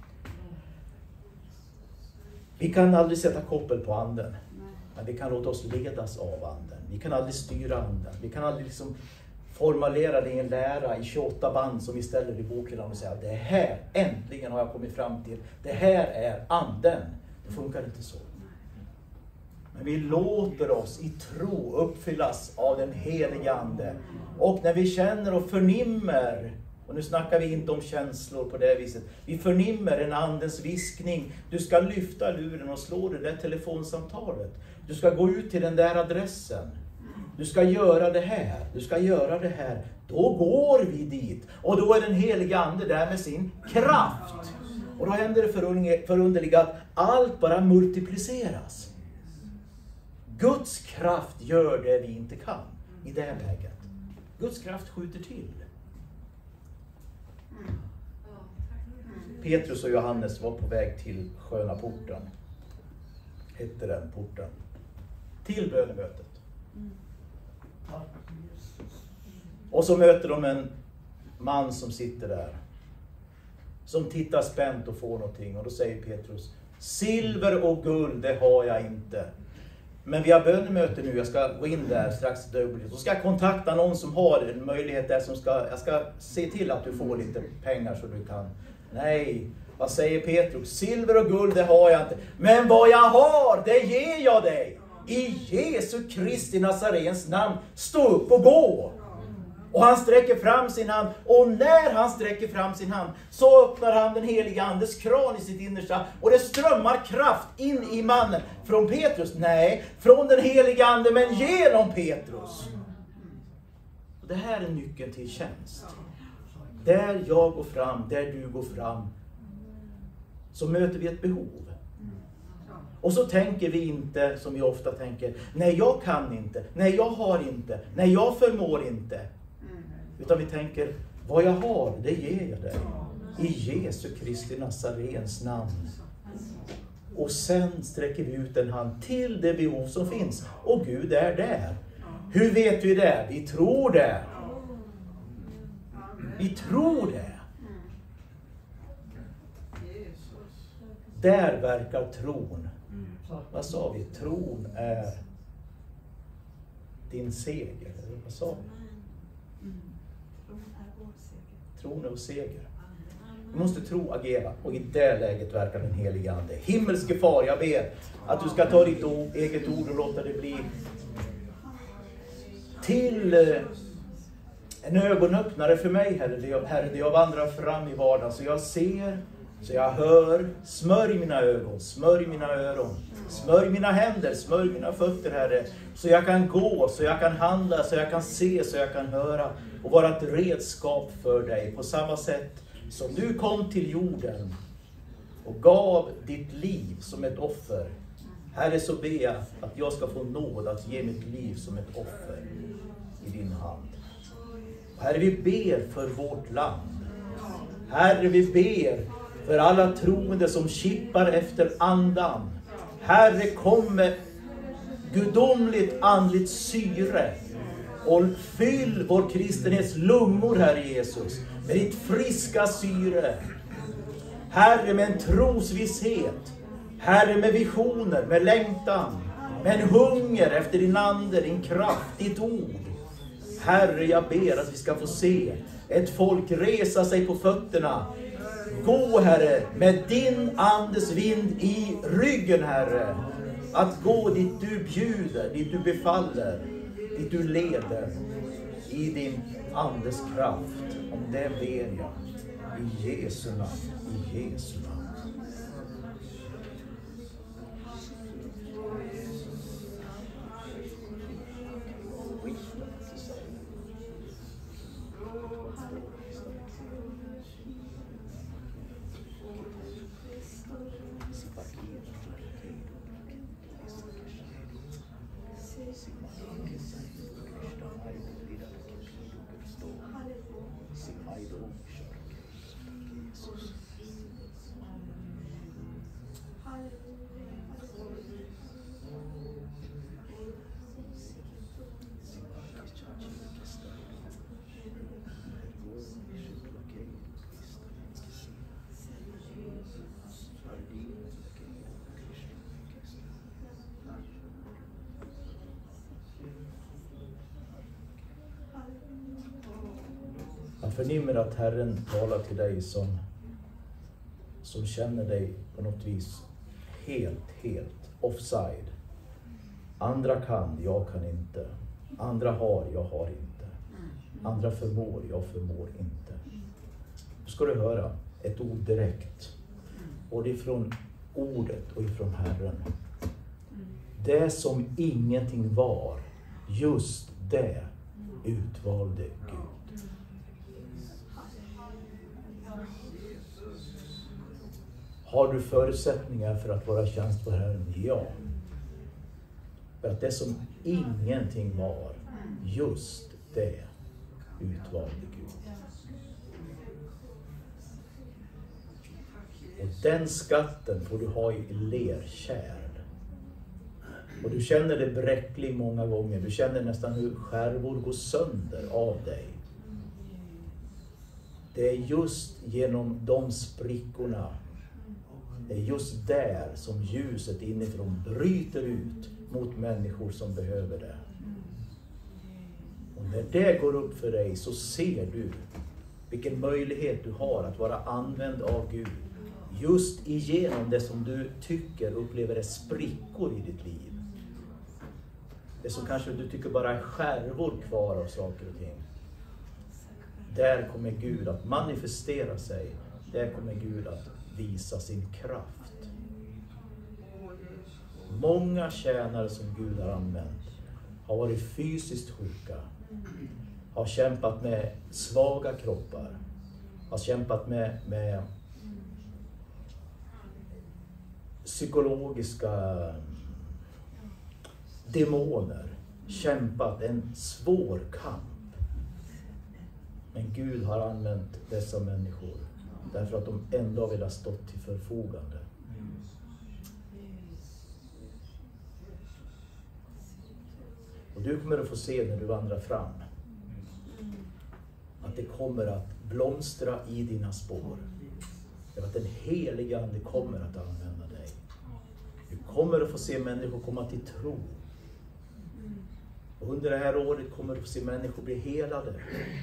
Vi kan aldrig sätta koppel på anden. Men vi kan låta oss ledas av anden. Vi kan aldrig styra anden. Vi kan aldrig liksom formulera det i en lära i 28 band som vi ställer i bokhyllan och säger att det här, äntligen har jag kommit fram till. Det här är anden. Det funkar inte så. Men vi låter oss i tro uppfyllas av den heliga ande. Och när vi känner och förnimmer, och nu snackar vi inte om känslor på det viset. Vi förnimmer en andens viskning. Du ska lyfta luren och slå det där telefonsamtalet. Du ska gå ut till den där adressen. Du ska göra det här. Du ska göra det här. Då går vi dit. Och då är den heliga ande där med sin kraft. Och då händer det förunderliga att allt bara multipliceras. Guds kraft gör det vi inte kan i det här läget. Guds kraft skjuter till. Petrus och Johannes var på väg till Sköna porten. Hette den porten. Till bönemötet. Och så möter de en man som sitter där. Som tittar spänt och får någonting. Och då säger Petrus: silver och guld, det har jag inte. Men vi har bönemöte nu, jag ska gå in där strax. Så ska jag kontakta någon som har en möjlighet där. Jag ska se till att du får lite pengar så du kan. Nej, vad säger Petrus? Silver och guld, det har jag inte. Men vad jag har, det ger jag dig. I Jesu Kristi Nazarens namn, stå upp och gå. Och han sträcker fram sin hand. Och när han sträcker fram sin hand så öppnar han den heliga andes kran i sitt innersta. Och det strömmar kraft in i mannen. Från Petrus? Nej, från den heliga ande, men genom Petrus. Och det här är nyckeln till tjänst. Där jag går fram, där du går fram, så möter vi ett behov. Och så tänker vi inte som vi ofta tänker: nej, jag kan inte, nej, jag har inte, nej, jag förmår inte. Utan vi tänker: vad jag har, det ger jag dig. I Jesu Kristi Nazarens namn. Och sen sträcker vi ut en hand till det behov som finns. Och Gud är där. Hur vet vi det? Vi tror det. Vi tror det. Där verkar tron. Vad sa vi? Tron är din seger. Vad sa vi? Tron är vår seger. Vi måste tro, agera. Och i det läget verkar den heliga ande. Himmelske far, jag ber att du ska ta ditt eget ord och låta det bli till en ögonöppnare för mig, Herre, där jag vandrar fram i vardagen. Så jag ser, så jag hör. Smörj mina ögon, smörj mina öron, smörj mina händer, smörj mina fötter, Herre. Så jag kan gå, så jag kan handla, så jag kan se, så jag kan höra. Och vara ett redskap för dig på samma sätt som du kom till jorden och gav ditt liv som ett offer. Herre, så ber jag att jag ska få nåd att ge mitt liv som ett offer i din hand. Och Herre, vi ber för vårt land. Herre, vi ber för alla troende som kippar efter andan. Herre, kom med gudomligt andligt syre och fyll vår kristenhets lungor, Herre Jesus, med ditt friska syre. Herre, med en trosvisshet. Herre, med visioner, med längtan, med en hunger efter din ande, din kraft, ditt ord. Herre, jag ber att vi ska få se ett folk resa sig på fötterna. Gå, Herre, med din andes vind i ryggen, Herre. Att gå dit du bjuder, dit du befaller, dit du leder i din andes kraft. Om det ber jag i Jesu namn, i Jesu namn. förnimmer att Herren talar till dig som känner dig på något vis helt offside. Andra kan, jag kan inte. Andra har, jag har inte. Andra förmår, jag förmår inte. Nu ska du höra ett ord direkt. Både ifrån ordet och ifrån Herren. Det som ingenting var, just det utvalde Gud. Har du förutsättningar för att vara tjänst för Herren? Ja. För att det som ingenting var, just det utvalde Gud. Och den skatten får du ha i lerkärl. Och du känner dig bräcklig många gånger. Du känner nästan hur skärvor går sönder av dig. Det är just genom de sprickorna, det är just där som ljuset inifrån bryter ut mot människor som behöver det. Och när det går upp för dig så ser du vilken möjlighet du har att vara använd av Gud. Just igenom det som du tycker upplever är sprickor i ditt liv. Det som kanske du tycker bara är skärvor kvar av saker och ting. Där kommer Gud att manifestera sig. Där kommer Gud att visa sin kraft. Många tjänare som Gud har använt har varit fysiskt sjuka. Har kämpat med svaga kroppar. Har kämpat med psykologiska demoner. Kämpat en svår kamp. Men Gud har använt dessa människor därför att de ändå vill ha stått till förfogande. Och du kommer att få se när du vandrar fram att det kommer att blomstra i dina spår. Därför att den heliga Ande kommer att använda dig. Du kommer att få se människor komma till tro. Och under det här året kommer du få se människor bli helade.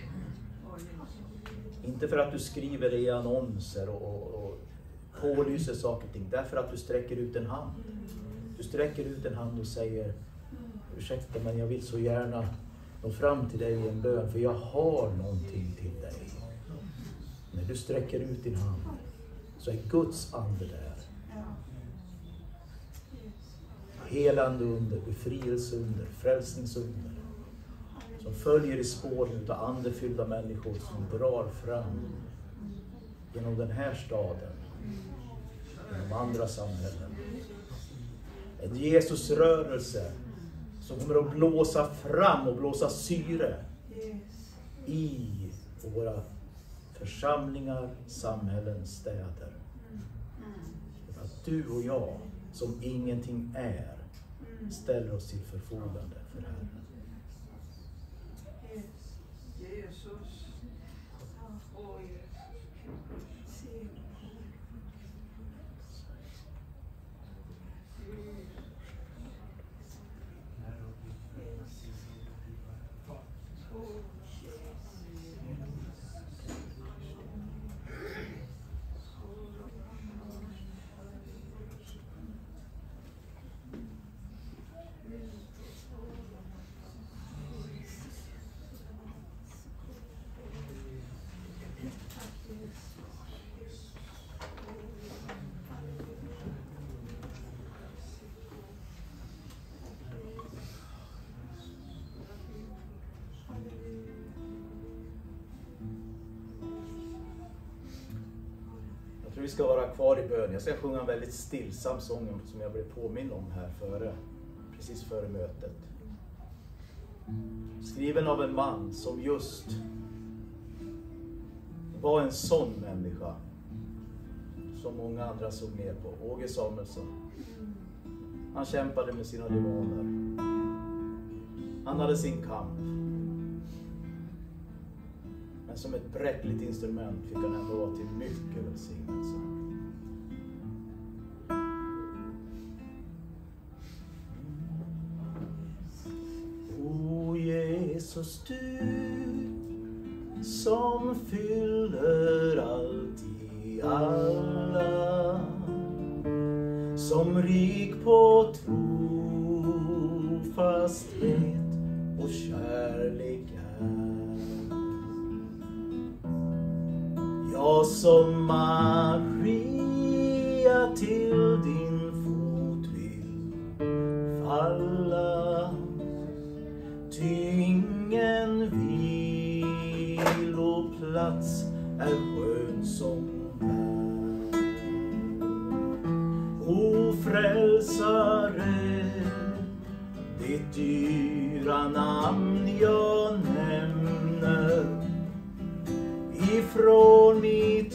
Inte för att du skriver det i annonser och pålyser saker och ting. Därför att du sträcker ut en hand. Du sträcker ut en hand och säger: ursäkta, men jag vill så gärna nå fram till dig i en bön. För jag har någonting till dig. När du sträcker ut din hand så är Guds ande där. Helande under, befrielse under, frälsningsunder. Som följer i spåren av andefyllda människor som drar fram genom den här staden, genom andra samhällen. En Jesusrörelse som kommer att blåsa fram och blåsa syre i våra församlingar, samhällen, städer. För att du och jag som ingenting är ställer oss till förfogande för Herren. Jesus. Vi ska vara kvar i bön. Jag ska sjunga en väldigt stillsam sång som jag blev påminn om här precis före mötet. Skriven av en man som just var en sån människa som många andra såg ner på. Åge Samuelsson. Han kämpade med sina demoner. Han hade sin kamp. Men som ett bräckligt instrument fick han ändå vara till mycket välsignelse. O Jesus, du som fyller allt i alla, som rik på trofasthet och kärlek är. Jag som Maria till din fot vill falla, ty ingen viloplats är skön som här. O frälsare, ditt dyra namn jag nämner, ifrån mitt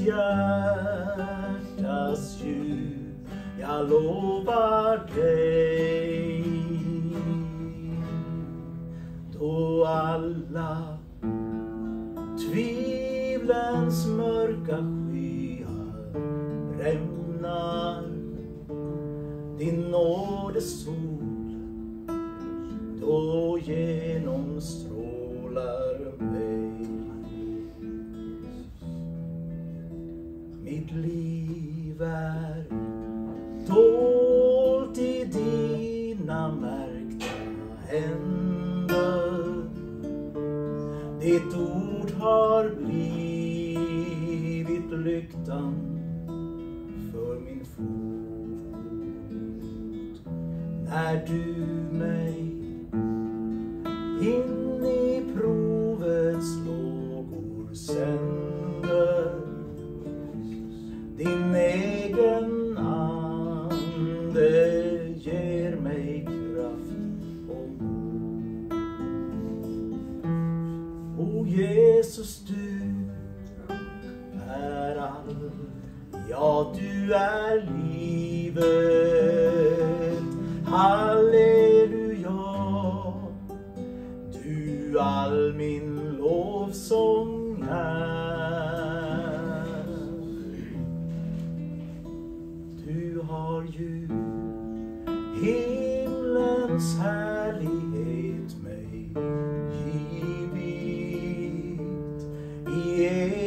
hjärtas djup jag lovar dig. Då alla tvivlens mörka skyar rämnar, din nådesol då genomstrålar mig. Mitt liv är dolt i dina märkta händer, ditt ord har blivit lyktan för min fot. När du mig in i provets lågor sänder, din egen ande ger mig kraft och mod. O Jesus, du är allt, ja du är livet. Halleluja, du all min lovsång är. Du har ju himlens härlighet mig givit. I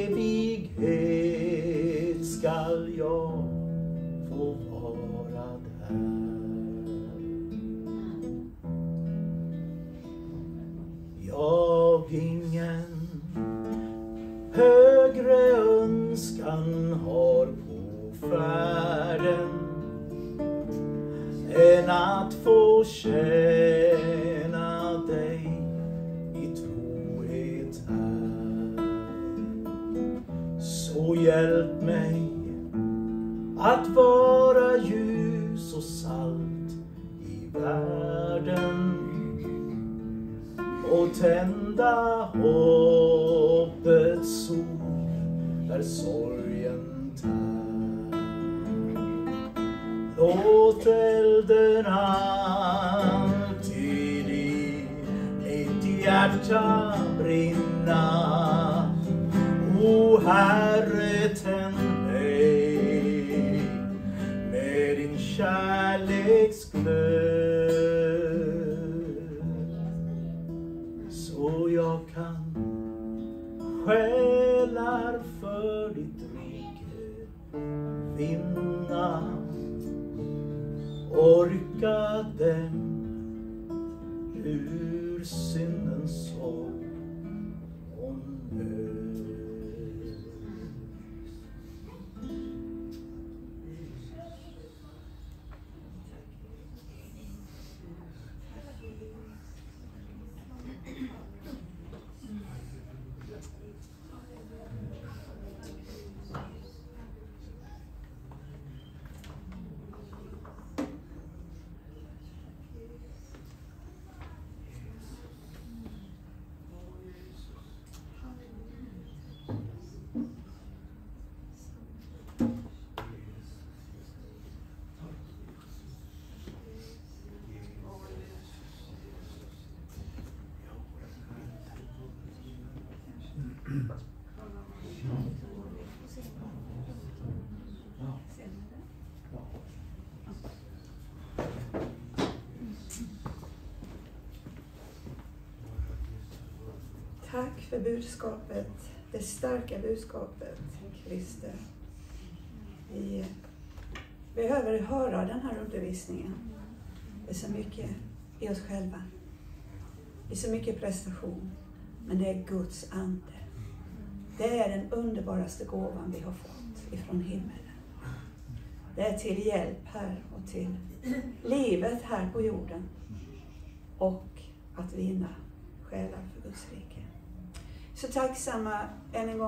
evighet skall jag få vara där. Jag ingen högre önskan har på färden än att få tjäna dig i trohet här. Så hjälp mig att vara ljus och salt i världen och tända hoppets sol där sorgen tär. Låt elden alltid i mitt hjärta brinna. O Herre, tänd mig med din kärleksglöd, så jag kan själar för ditt rike vinna och rycka dem ur syndens sorg och nöd. för budskapet, det starka budskapet, Christer. Vi behöver höra den här undervisningen. Det är så mycket i oss själva. Det är så mycket prestation. Men det är Guds ande. Det är den underbaraste gåvan vi har fått ifrån himmelen. Det är till hjälp här och till livet här på jorden. Och att vinna själar för Guds rike. Så tacksamma än en gång.